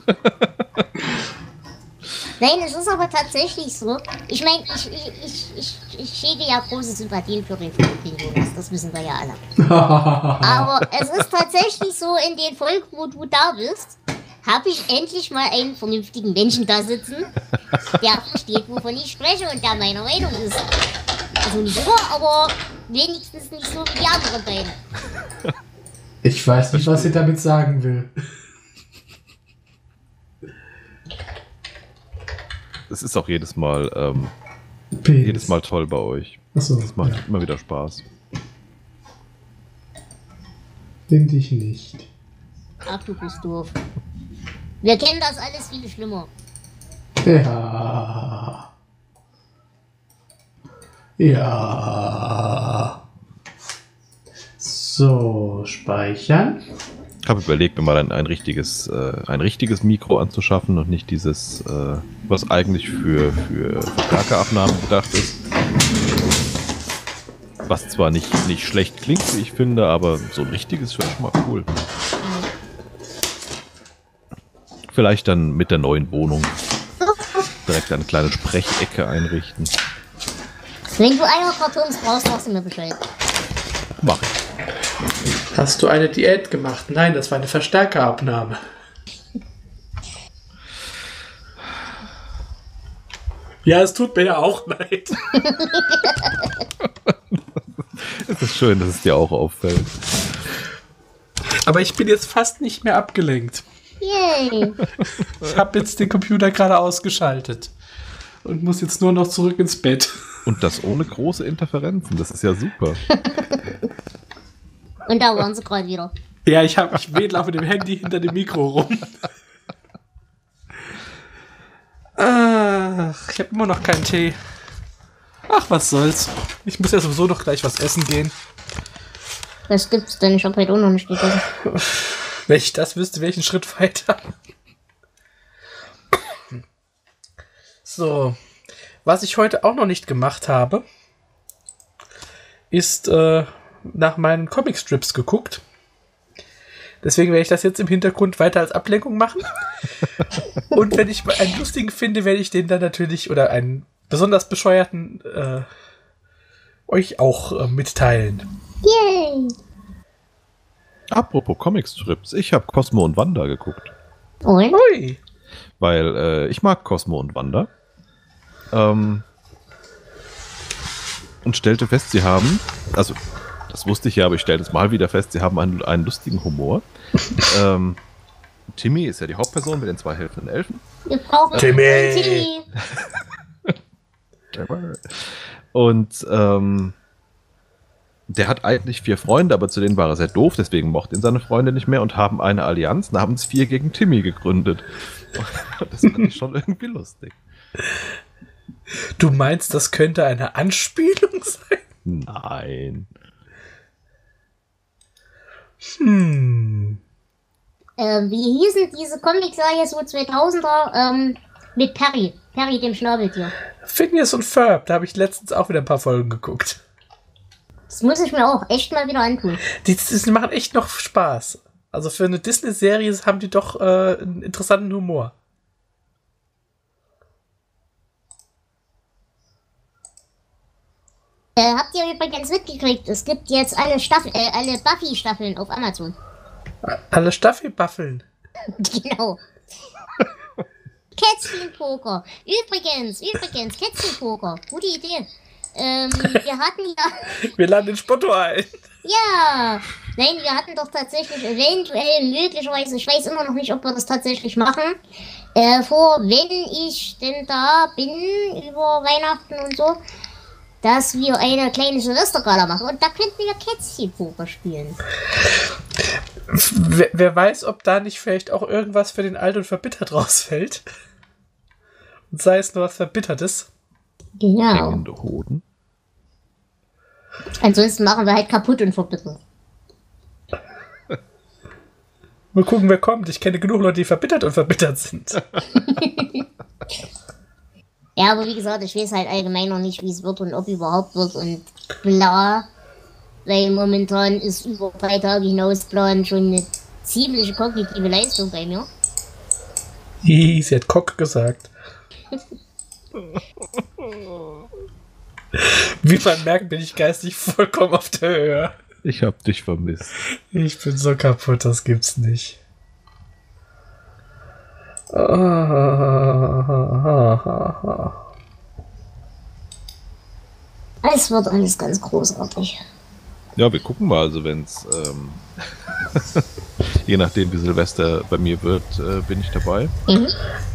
Nein, es ist aber tatsächlich so. Ich meine, ich, ich, ich, ich, ich hege ja große Sympathien für den den Jonas, das wissen wir ja alle. Aber es ist tatsächlich so, in den Folgen, wo du da bist, habe ich endlich mal einen vernünftigen Menschen da sitzen, der versteht, wovon ich spreche und der meiner Meinung ist. Also nicht immer, aber wenigstens nicht so wie die anderen beiden. Ich weiß nicht, was sie damit sagen will. Es ist auch jedes Mal, ähm, Penis. jedes Mal toll bei euch. Achso, Es macht ja. immer wieder Spaß. Finde ich nicht. Ach, du bist doof. Wir kennen das alles viel schlimmer. Ja. Ja. So, speichern. Ich habe überlegt, mir mal ein, ein, richtiges, äh, ein richtiges Mikro anzuschaffen und nicht dieses, äh, was eigentlich für, für Verstärkeraufnahmen gedacht ist. Was zwar nicht, nicht schlecht klingt, wie ich finde, aber so ein richtiges wäre schon mal cool. Vielleicht dann mit der neuen Wohnung direkt eine kleine Sprechecke einrichten. Wenn du Eierkartons brauchst, sagst du mir Bescheid. Mach ich. Hast du eine Diät gemacht? Nein, das war eine Verstärkerabnahme. Ja, es tut mir ja auch leid. Es ist schön, dass es dir auch auffällt. Aber ich bin jetzt fast nicht mehr abgelenkt. Yay! Ich habe jetzt den Computer gerade ausgeschaltet und muss jetzt nur noch zurück ins Bett. Und das ohne große Interferenzen, das ist ja super. Und da waren sie gerade wieder. Ja, ich habe ich wedel auch mit dem Handy hinter dem Mikro rum. Ach, ich habe immer noch keinen Tee. Ach, was soll's. Ich muss ja sowieso noch gleich was essen gehen. Das gibt's denn, ich habe heute auch noch nicht gegessen. Wenn ich das wüsste, wäre ich einen Schritt weiter. So. Was ich heute auch noch nicht gemacht habe, ist äh, nach meinen Comicstrips geguckt. Deswegen werde ich das jetzt im Hintergrund weiter als Ablenkung machen. Und wenn ich einen lustigen finde, werde ich den dann natürlich, oder einen besonders bescheuerten, äh, euch auch äh, mitteilen. Yay! Apropos Comicstrips, ich habe Cosmo und Wanda geguckt. Und? Ui. Weil äh, ich mag Cosmo und Wanda. Ähm, und stellte fest, sie haben, also das wusste ich ja, aber ich stellte es mal wieder fest, sie haben einen, einen lustigen Humor. ähm, Timmy ist ja die Hauptperson mit den zwei helfenden Elfen. Wir brauchen Timmy. einen Timmy. Und ähm, der hat eigentlich vier Freunde, aber zu denen war er sehr doof, deswegen mochte ihn seine Freunde nicht mehr und haben eine Allianz namens Vier gegen Timmy gegründet. Das fand ich schon irgendwie lustig. Du meinst, das könnte eine Anspielung sein? Nein. Hm. Äh, wie hießen diese Comic-Serie so zweitausender ähm, mit Perry? Perry, dem Schnabeltier. Phineas und Ferb, da habe ich letztens auch wieder ein paar Folgen geguckt. Das muss ich mir auch echt mal wieder antun. Die, die machen echt noch Spaß. Also für eine Disney-Serie haben die doch äh, einen interessanten Humor. Äh, habt ihr übrigens mitgekriegt, es gibt jetzt alle Staffel, äh, alle Buffy-Staffeln auf Amazon. Alle Staffelbuffeln. Genau. Kätzchenpoker. Übrigens, übrigens, Kätzchenpoker. Gute Idee. Ähm, wir hatten ja... Wir laden den Spotto ein. Ja. Nein, wir hatten doch tatsächlich eventuell, möglicherweise, ich weiß immer noch nicht, ob wir das tatsächlich machen, äh, vor, wenn ich denn da bin, über Weihnachten und so, dass wir eine kleine Silvestergala machen. Und da könnten wir Kätzchenpoker spielen. Wer, wer weiß, ob da nicht vielleicht auch irgendwas für den Alt und Verbittert rausfällt. Und sei es nur was Verbittertes. Genau. Hängende Hoden. Ansonsten machen wir halt kaputt und verbittern. Mal gucken, wer kommt. Ich kenne genug Leute, die verbittert und verbittert sind. Ja, aber wie gesagt, ich weiß halt allgemein noch nicht, wie es wird und ob überhaupt wird und bla. Weil momentan ist über drei Tage hinaus Plan schon eine ziemliche kognitive Leistung bei mir. Hihi, sie hat Kock gesagt. Wie man merkt, bin ich geistig vollkommen auf der Höhe. Ich hab dich vermisst. Ich bin so kaputt, das gibt's nicht. Es wird alles ganz großartig. Ja, wir gucken mal, also wenn's ähm, je nachdem wie Silvester bei mir wird, äh, bin ich dabei. Mhm.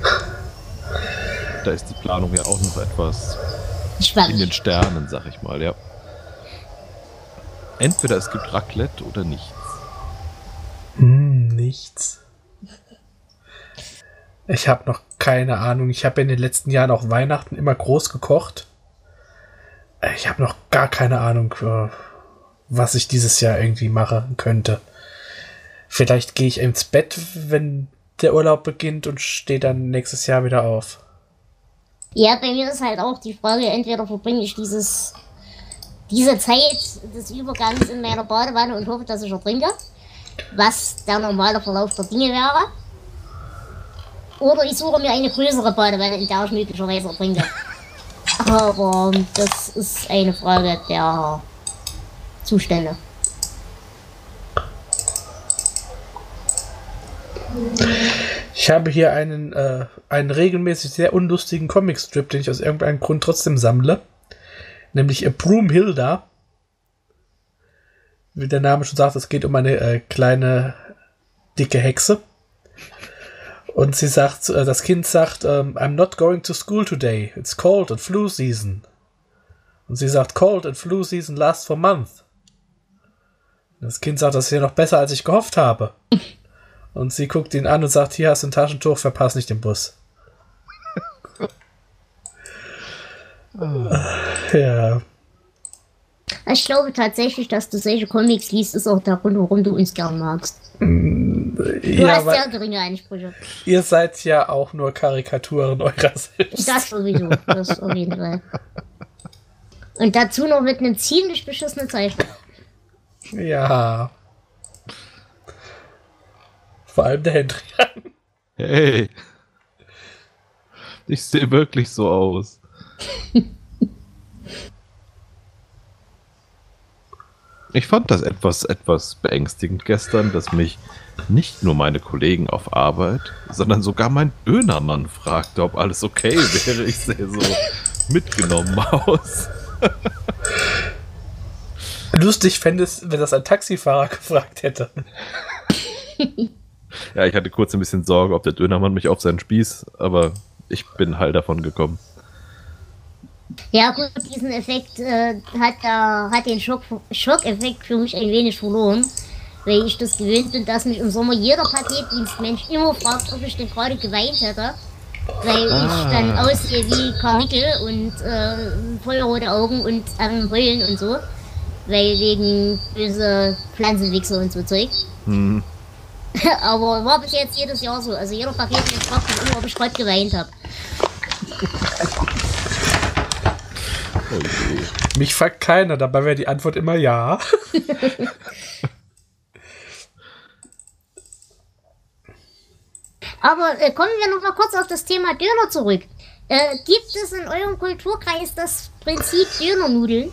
Da ist die Planung ja auch noch etwas Spannend. in den Sternen, sag ich mal, ja. Entweder es gibt Raclette oder nichts. Hm, nichts. Ich habe noch keine Ahnung. Ich habe in den letzten Jahren auch Weihnachten immer groß gekocht. Ich habe noch gar keine Ahnung, was ich dieses Jahr irgendwie machen könnte. Vielleicht gehe ich ins Bett, wenn der Urlaub beginnt und stehe dann nächstes Jahr wieder auf. Ja, bei mir ist halt auch die Frage, entweder verbringe ich dieses, diese Zeit des Übergangs in meiner Badewanne und hoffe, dass ich ertrinke, was der normale Verlauf der Dinge wäre. Oder ich suche mir eine größere Badewanne, in der ich möglicherweise ertrinke. Aber das ist eine Frage der Zustände. Ich habe hier einen, äh, einen regelmäßig sehr unlustigen Comicstrip, den ich aus irgendeinem Grund trotzdem sammle. Nämlich A Broomhilda. Wie der Name schon sagt, es geht um eine äh, kleine, dicke Hexe. Und sie sagt, äh, das Kind sagt, ähm, I'm not going to school today. It's cold and flu season. Und sie sagt, cold and flu season lasts for months. Das Kind sagt, das ist ja noch besser, als ich gehofft habe. Und sie guckt ihn an und sagt, hier hast du ein Taschentuch, verpass nicht den Bus. Ja. Ich glaube tatsächlich, dass du solche Comics liest, ist auch der Grund, warum du uns gern magst. Du Ja, hast weil sehr geringe Ansprüche. ihr seid ja auch nur Karikaturen eurer selbst. Das sowieso, das auf jeden Fall. Und dazu noch mit einem ziemlich beschissenen Zeichen. Ja. Vor allem der Hendrian. Hey. Ich sehe wirklich so aus. Ich fand das etwas, etwas beängstigend gestern, dass mich nicht nur meine Kollegen auf Arbeit, sondern sogar mein Dönermann fragte, ob alles okay wäre. Ich sehe so mitgenommen aus. Lustig fände es, wenn das ein Taxifahrer gefragt hätte. Ja, ich hatte kurz ein bisschen Sorge, ob der Dönermann mich auf seinen Spieß, aber ich bin halt davon gekommen. Ja gut, diesen Effekt äh, hat, da, hat den Schock, Schockeffekt für mich ein wenig verloren, weil ich das gewöhnt bin, dass mich im Sommer jeder Paketdienstmensch immer fragt, ob ich denn gerade geweint hätte, weil ah. ich dann aussehe wie Karnickel und äh, vollrote Augen und am Heulen und so, weil wegen böse Pflanzenwichse und so Zeug. Hm. Aber war bis jetzt jedes Jahr so, also jeder Paketdienst fragt mich immer, ob ich gerade geweint habe. Okay. Mich fragt keiner, dabei wäre die Antwort immer ja. Aber äh, kommen wir noch mal kurz auf das Thema Döner zurück. Äh, gibt es in eurem Kulturkreis das Prinzip Dönernudeln?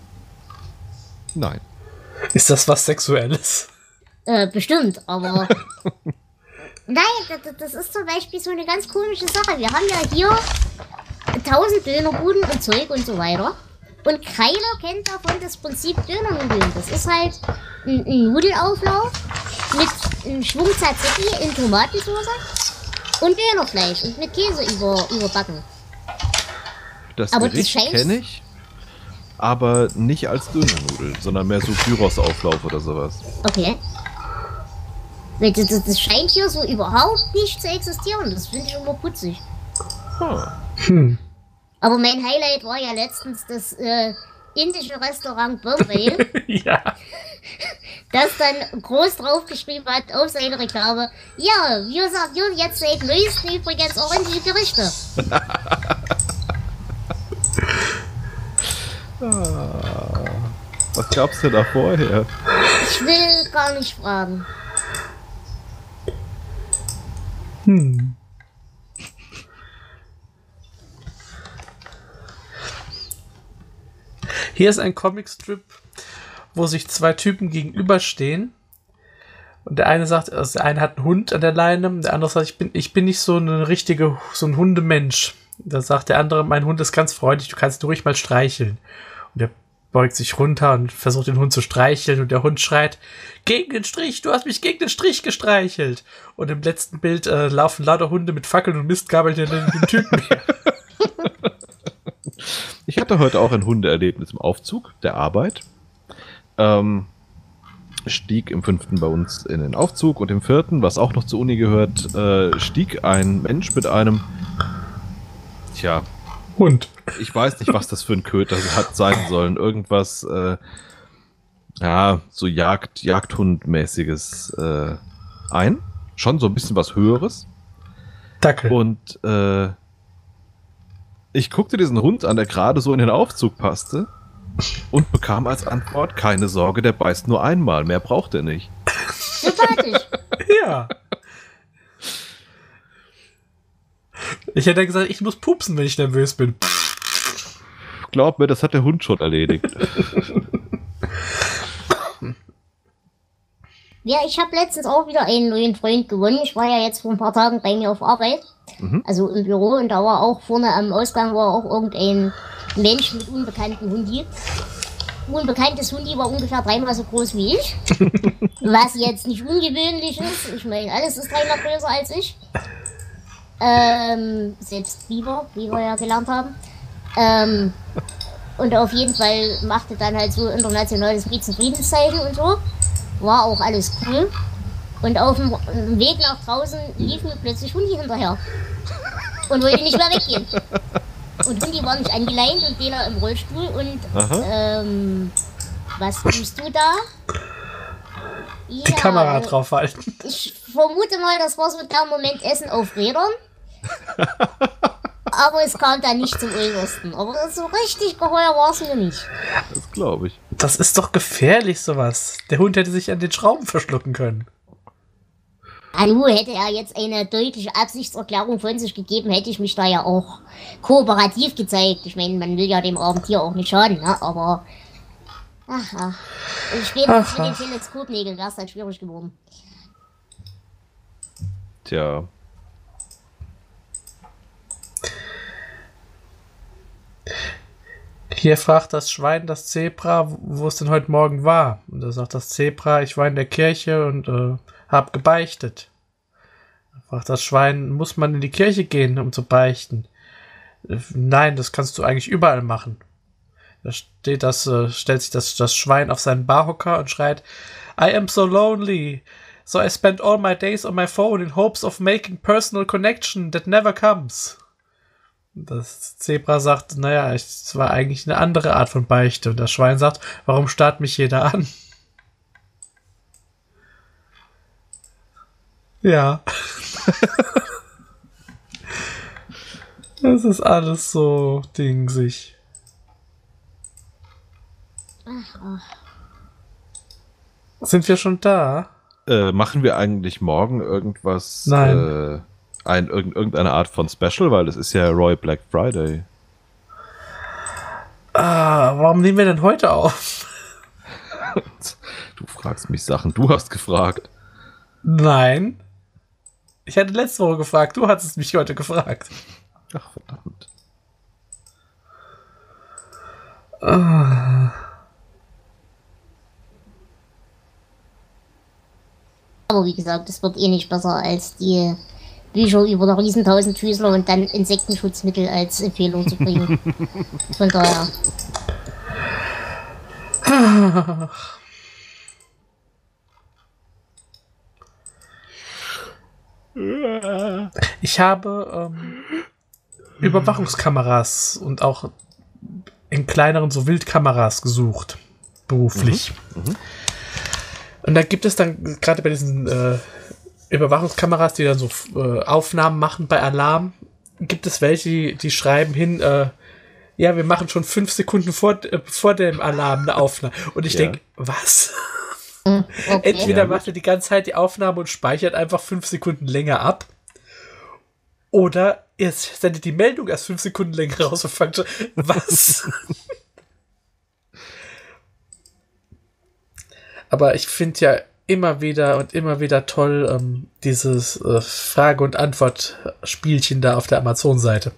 Nein. Ist das was Sexuelles? Äh, bestimmt, aber... Nein, das, das ist zum Beispiel so eine ganz komische Sache. Wir haben ja hier tausend Dönerbuden und Zeug und so weiter. Und keiner kennt davon das Prinzip Dönernudeln. Das ist halt ein, ein Nudelauflauf mit einem Schwung Tzatziki in Tomatensauce und Dönerfleisch und mit Käse über, überbacken. Das Aber Gericht das scheint- kenne ich, aber nicht als Dönernudeln, sondern mehr so Gyros-Auflauf oder sowas. Okay. Weil Das, das, das scheint hier so überhaupt nicht zu existieren. Das finde ich immer putzig. Hm. Aber mein Highlight war ja letztens das äh, indische Restaurant Bombay, Ja. das dann groß draufgeschrieben hat auf seine Reklame. Ja, wir servieren jetzt seit neuestem übrigens ordentliche Gerichte. Was gab's denn da vorher? Ich will gar nicht fragen. Hm. Hier ist ein Comicstrip, wo sich zwei Typen gegenüberstehen. Und der eine sagt, also der eine hat einen Hund an der Leine, der andere sagt, ich bin, ich bin nicht so eine richtige, so ein Hundemensch. Da sagt der andere, mein Hund ist ganz freundlich, du kannst ihn ruhig mal streicheln. Und der beugt sich runter und versucht den Hund zu streicheln und der Hund schreit, gegen den Strich, du hast mich gegen den Strich gestreichelt. Und im letzten Bild äh, laufen lauter Hunde mit Fackeln und Mistgabeln hinter dem Typen her. Ich hatte heute auch ein Hundeerlebnis im Aufzug der Arbeit. Ähm, stieg im fünften bei uns in den Aufzug und im vierten, was auch noch zur Uni gehört, äh, stieg ein Mensch mit einem, tja, Hund. ich weiß nicht, was das für ein Köter hat sein sollen. Irgendwas, äh, ja, so Jagd, Jagdhundmäßiges äh, ein. Schon so ein bisschen was Höheres. Dackel. Und äh, ich guckte diesen Hund an, der gerade so in den Aufzug passte und bekam als Antwort, keine Sorge, der beißt nur einmal, mehr braucht er nicht. Sympathisch. Ja. Ich hätte gesagt, ich muss pupsen, wenn ich nervös bin. Glaub mir, das hat der Hund schon erledigt. Ja, ich habe letztens auch wieder einen neuen Freund gewonnen. Ich war ja jetzt vor ein paar Tagen bei mir auf Arbeit, Mhm. also im Büro, und da war auch vorne am Ausgang war auch irgendein Mensch mit unbekannten Hundi. Unbekanntes Hundi war ungefähr dreimal so groß wie ich, was jetzt nicht ungewöhnlich ist. Ich meine, alles ist dreimal größer als ich. Ähm, selbst Biber, wie wir ja gelernt haben. Ähm, und auf jeden Fall machte dann halt so internationales Friedens- und Friedenszeichen und so. War auch alles cool. Und auf dem Weg nach draußen lief mir plötzlich Hundi hinterher. Und wollte nicht mehr weggehen. Und Hundi war nicht angeleint und Dela im Rollstuhl. Und ähm, was tust du da? Die Ja, Kamera draufhalten. ich vermute mal, das war so der Moment Essen auf Rädern. Aber es kam dann nicht zum Äußersten. Aber so richtig geheuer war es mir nicht. Das glaube ich. Das ist doch gefährlich, sowas. Der Hund hätte sich an den Schrauben verschlucken können. Hallo, hätte er jetzt eine deutliche Absichtserklärung von sich gegeben, hätte ich mich da ja auch kooperativ gezeigt. Ich meine, man will ja dem armen Tier auch nicht schaden, ne? Aber ach, ach. Und spätestens Ach, mit den ach. Teleskopnägeln wäre es dann schwierig geworden. Tja. Hier fragt das Schwein das Zebra, wo es denn heute Morgen war. Und da sagt das Zebra, ich war in der Kirche und äh, hab gebeichtet. Da fragt das Schwein, muss man in die Kirche gehen, um zu beichten? Äh, Nein, das kannst du eigentlich überall machen. Da steht das, äh, stellt sich das, das Schwein auf seinen Barhocker und schreit, I am so lonely. So I spend all my days on my phone in hopes of making personal connection that never comes. Das Zebra sagt, naja, es war eigentlich eine andere Art von Beichte. Und das Schwein sagt, warum starrt mich jeder an? Ja. Das ist alles so dingsig. Sind wir schon da? Äh, machen wir eigentlich morgen irgendwas? Nein. Äh, ein, irgend, irgendeine Art von Special, weil es ist ja Roy Black Friday. Ah, warum nehmen wir denn heute auf? Du fragst mich Sachen, du hast gefragt. Nein. Ich hatte letzte Woche gefragt, du hattest mich heute gefragt. Ach, verdammt. Ah. Aber wie gesagt, es wird eh nicht besser als die Bücher über der Riesentausendfüßler und dann Insektenschutzmittel als Empfehlung zu bringen. Von daher. Ich habe ähm, Überwachungskameras und auch in kleineren so Wildkameras gesucht, beruflich. Mhm. Mhm. Und da gibt es dann, gerade bei diesen äh, Überwachungskameras, die dann so äh, Aufnahmen machen bei Alarm, gibt es welche, die, die schreiben hin, äh, ja, wir machen schon fünf Sekunden vor, äh, vor dem Alarm eine Aufnahme. Und ich ja. denke, was? Okay. Entweder macht er die ganze Zeit die Aufnahme und speichert einfach fünf Sekunden länger ab, oder er sendet die Meldung erst fünf Sekunden länger raus und fängt schon, was? Aber ich finde ja immer wieder und immer wieder toll ähm, dieses äh, Frage- und Antwort-Spielchen da auf der Amazon-Seite.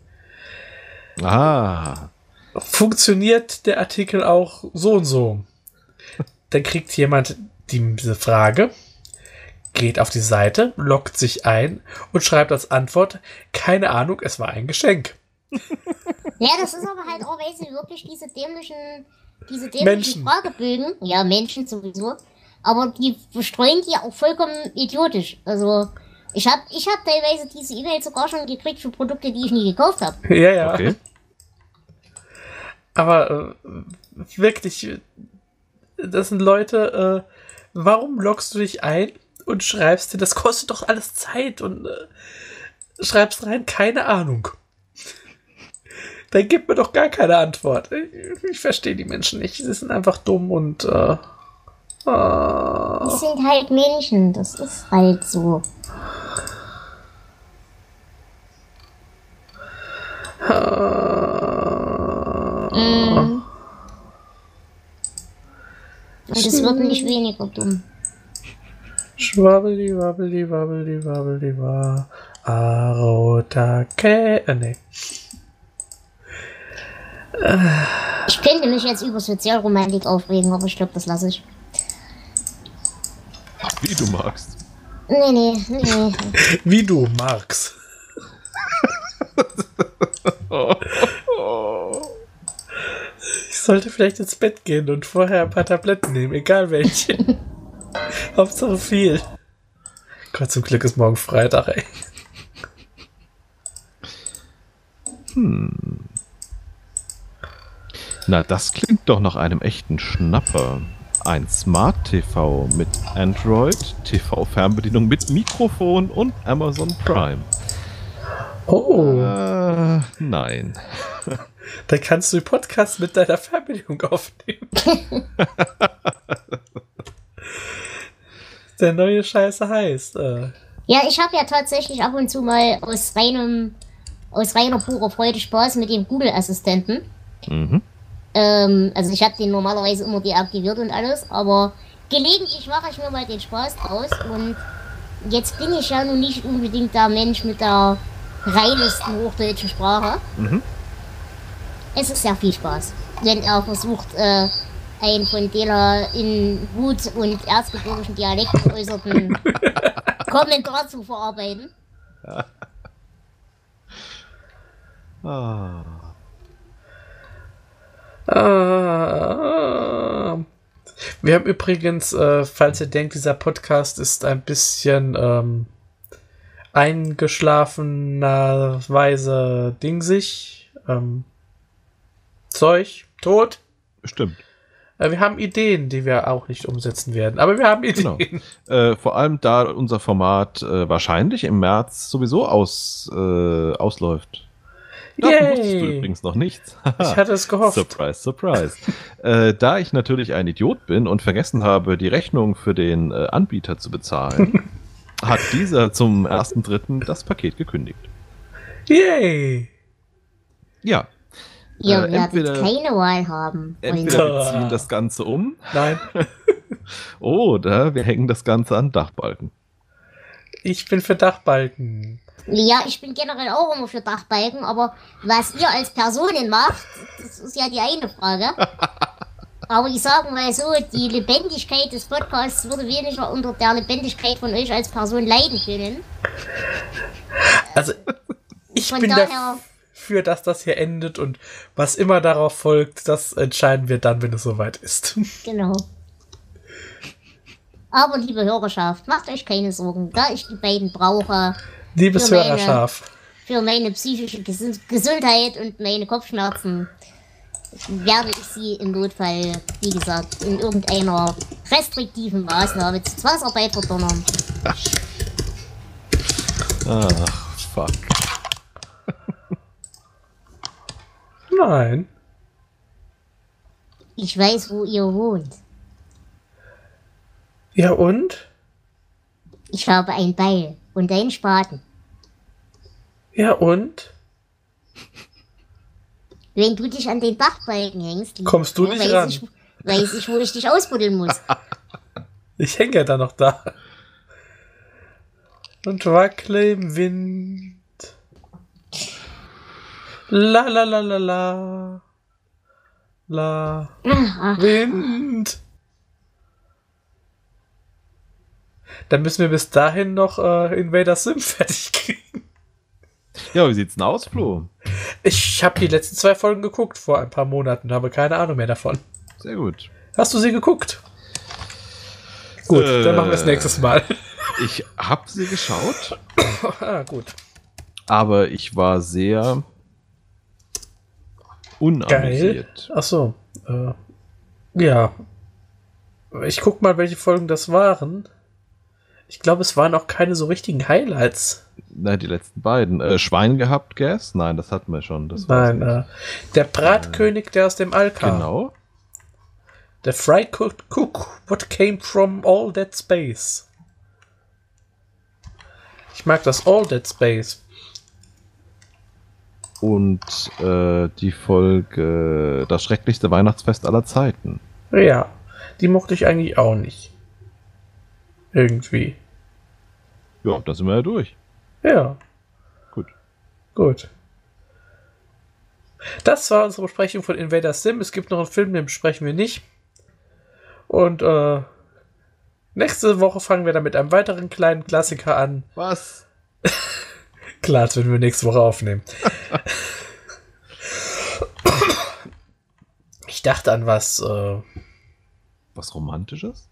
Ah. Funktioniert der Artikel auch so und so? Dann kriegt jemand diese Frage, geht auf die Seite, loggt sich ein und schreibt als Antwort, keine Ahnung, es war ein Geschenk. Ja, das ist aber halt auch, weil sie wirklich diese dämlichen, diese dämlichen Fragebögen, ja, Menschen sowieso, aber die bestreuen die auch vollkommen idiotisch. Also, ich habe ich hab teilweise diese E-Mail sogar schon gekriegt für Produkte, die ich nie gekauft habe. Ja, ja. Okay. Aber äh, wirklich, das sind Leute, äh, warum loggst du dich ein und schreibst dir, das kostet doch alles Zeit und äh, schreibst rein, keine Ahnung. Dann gib mir doch gar keine Antwort. Ich, ich verstehe die Menschen nicht. Sie sind einfach dumm und äh, äh, die sind halt Menschen, das ist halt so. Mm. Und es wird nicht weniger dumm. Schwabbeli, wabbeli, wabbeli, wabbeli, wa. Arotake. Äh, nee. Ich könnte mich jetzt über Sozialromantik aufregen, aber ich glaube, das lasse ich. Wie du magst. Nee, nee, nee. Wie du magst. oh, oh. Ich sollte vielleicht ins Bett gehen und vorher ein paar Tabletten nehmen, egal welche. Hauptsache viel. Gott, zum Glück ist morgen Freitag, ey. Hm. Na, das klingt doch nach einem echten Schnapper. Ein Smart T V mit Android, T V-Fernbedienung mit Mikrofon und Amazon Prime. Oh. Äh, nein. Dann kannst du den Podcast mit deiner Fernbedienung aufnehmen. Der neue Scheiße heißt. Äh. Ja, ich habe ja tatsächlich ab und zu mal aus reinem, aus reiner purer Freude Spaß mit dem Google-Assistenten. Mhm. Ähm, also ich habe den normalerweise immer deaktiviert und alles, aber gelegentlich mache ich mir mal den Spaß draus und jetzt bin ich ja nun nicht unbedingt der Mensch mit der reinsten hochdeutschen Sprache. Mhm. Es ist sehr viel Spaß, wenn er versucht, äh, einen von der in gut und erzgebirgischen Dialekt geäußerten Kommentar zu verarbeiten. Ah. Ah. Wir haben übrigens, äh, falls ihr denkt, dieser Podcast ist ein bisschen ähm, eingeschlafenerweise dingsig, ähm, Zeug, tot. Stimmt. Äh, wir haben Ideen, die wir auch nicht umsetzen werden, aber wir haben Ideen. Genau. Äh, vor allem, da unser Format äh, wahrscheinlich im März sowieso aus, äh, ausläuft. Davon wusstest du übrigens noch nichts. Ich hatte es gehofft. Surprise, surprise. äh, da ich natürlich ein Idiot bin und vergessen habe, die Rechnung für den äh, Anbieter zu bezahlen, hat dieser zum ersten dritten das Paket gekündigt. Yay! Ja. Ihr äh, werdet entweder, keine Wahl haben. Entweder wir ziehen das Ganze um. Nein. Oder wir hängen das Ganze an Dachbalken. Ich bin für Dachbalken. Ja, ich bin generell auch immer für Dachbalken, aber was ihr als Personen macht, das ist ja die eine Frage. Aber ich sage mal so, die Lebendigkeit des Podcasts würde weniger unter der Lebendigkeit von euch als Person leiden können. Also, ich Von bin daher, dafür, dass das hier endet und was immer darauf folgt, das entscheiden wir dann, wenn es soweit ist. genau. Aber liebe Hörerschaft, macht euch keine Sorgen, da ich die beiden brauche. Liebes Für meine- Hörerschaft. für meine psychische Ges- Gesundheit und meine Kopfschmerzen werde ich sie im Notfall, wie gesagt, in irgendeiner restriktiven Maßnahme zur Zwangsarbeit verdonnern. Ach, fuck. Nein. Ich weiß, wo ihr wohnt. Ja und? Ich habe ein Beil und einen Spaten. Ja und? Wenn du dich an den Dachbalken hängst, Kommst du nicht weiß ran. Ich, weiß ich, wo ich dich ausbuddeln muss. Ich hänge ja da noch da. Und wackle im Wind. La la la la la. La. Wind. Dann müssen wir bis dahin noch äh, Invader Sim fertig kriegen. Ja, wie sieht's denn aus, Flo? Ich habe die letzten zwei Folgen geguckt vor ein paar Monaten, habe keine Ahnung mehr davon. Sehr gut. Hast du sie geguckt? Gut, Äh, dann machen wir es nächstes Mal. Ich hab sie geschaut, Ah, gut. aber ich war sehr Geil. unamüsiert. Ach so. Äh, ja. Ich guck mal, welche Folgen das waren. Ich glaube, es waren auch keine so richtigen Highlights. Nein, die letzten beiden. Äh, Schwein gehabt, Gas? Nein, das hatten wir schon. Das war's Nein, nicht. äh, der Bratkönig, der aus dem All kam. Genau. Der Fry Cook, Cook, what came from all that space. Ich mag das All That Space. Und äh, die Folge Das schrecklichste Weihnachtsfest aller Zeiten. Ja, die mochte ich eigentlich auch nicht. Irgendwie. Ja, da sind wir ja durch. Ja, Gut. gut. Das war unsere Besprechung von Invader Sim. Es gibt noch einen Film, den besprechen wir nicht. Und äh, nächste Woche fangen wir dann mit einem weiteren kleinen Klassiker an. Was? Klar, das werden wir nächste Woche aufnehmen. Ich dachte an was. Äh, Was Romantisches?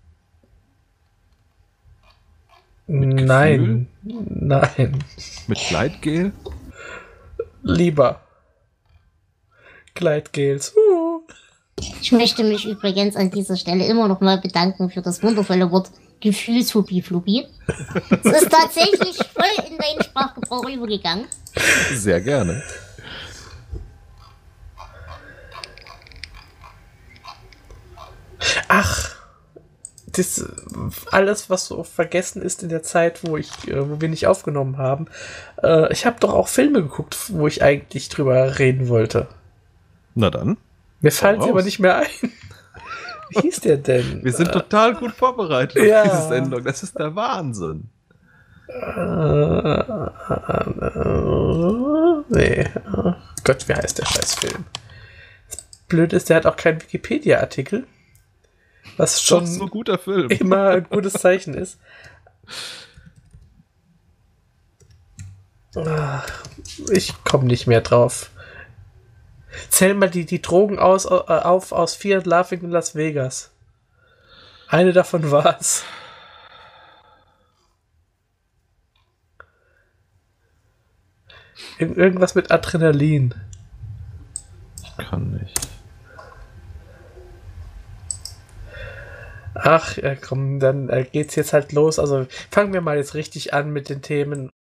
nein. Nein. Mit Gleitgel? Lieber. Gleitgels. Uh. Ich möchte mich übrigens an dieser Stelle immer noch mal bedanken für das wundervolle Wort Gefühlshubi-Flubi. Es ist tatsächlich voll in meinen Sprachgebrauch übergegangen. Sehr gerne. Ach, das alles, was so vergessen ist in der Zeit, wo ich, äh, wo wir nicht aufgenommen haben. Äh, ich habe doch auch Filme geguckt, wo ich eigentlich drüber reden wollte. Na dann. Mir fallen sie raus. aber nicht mehr ein. Wie hieß der denn? Wir sind total gut vorbereitet Ja. auf diese Sendung. Das ist der Wahnsinn. Äh, nee. Oh Gott, wie heißt der Scheißfilm? Das Blöde ist, der hat auch keinen Wikipedia-Artikel. Was schon Doch, so ein guter Film. immer ein gutes Zeichen ist. Ach, ich komme nicht mehr drauf. Zähl mal die, die Drogen aus, äh, auf aus Fear and Laughing in Las Vegas. Eine davon war's. Ir- irgendwas mit Adrenalin. Kann nicht. Ach, ja, komm, dann äh, geht's jetzt halt los. Also fangen wir mal jetzt richtig an mit den Themen.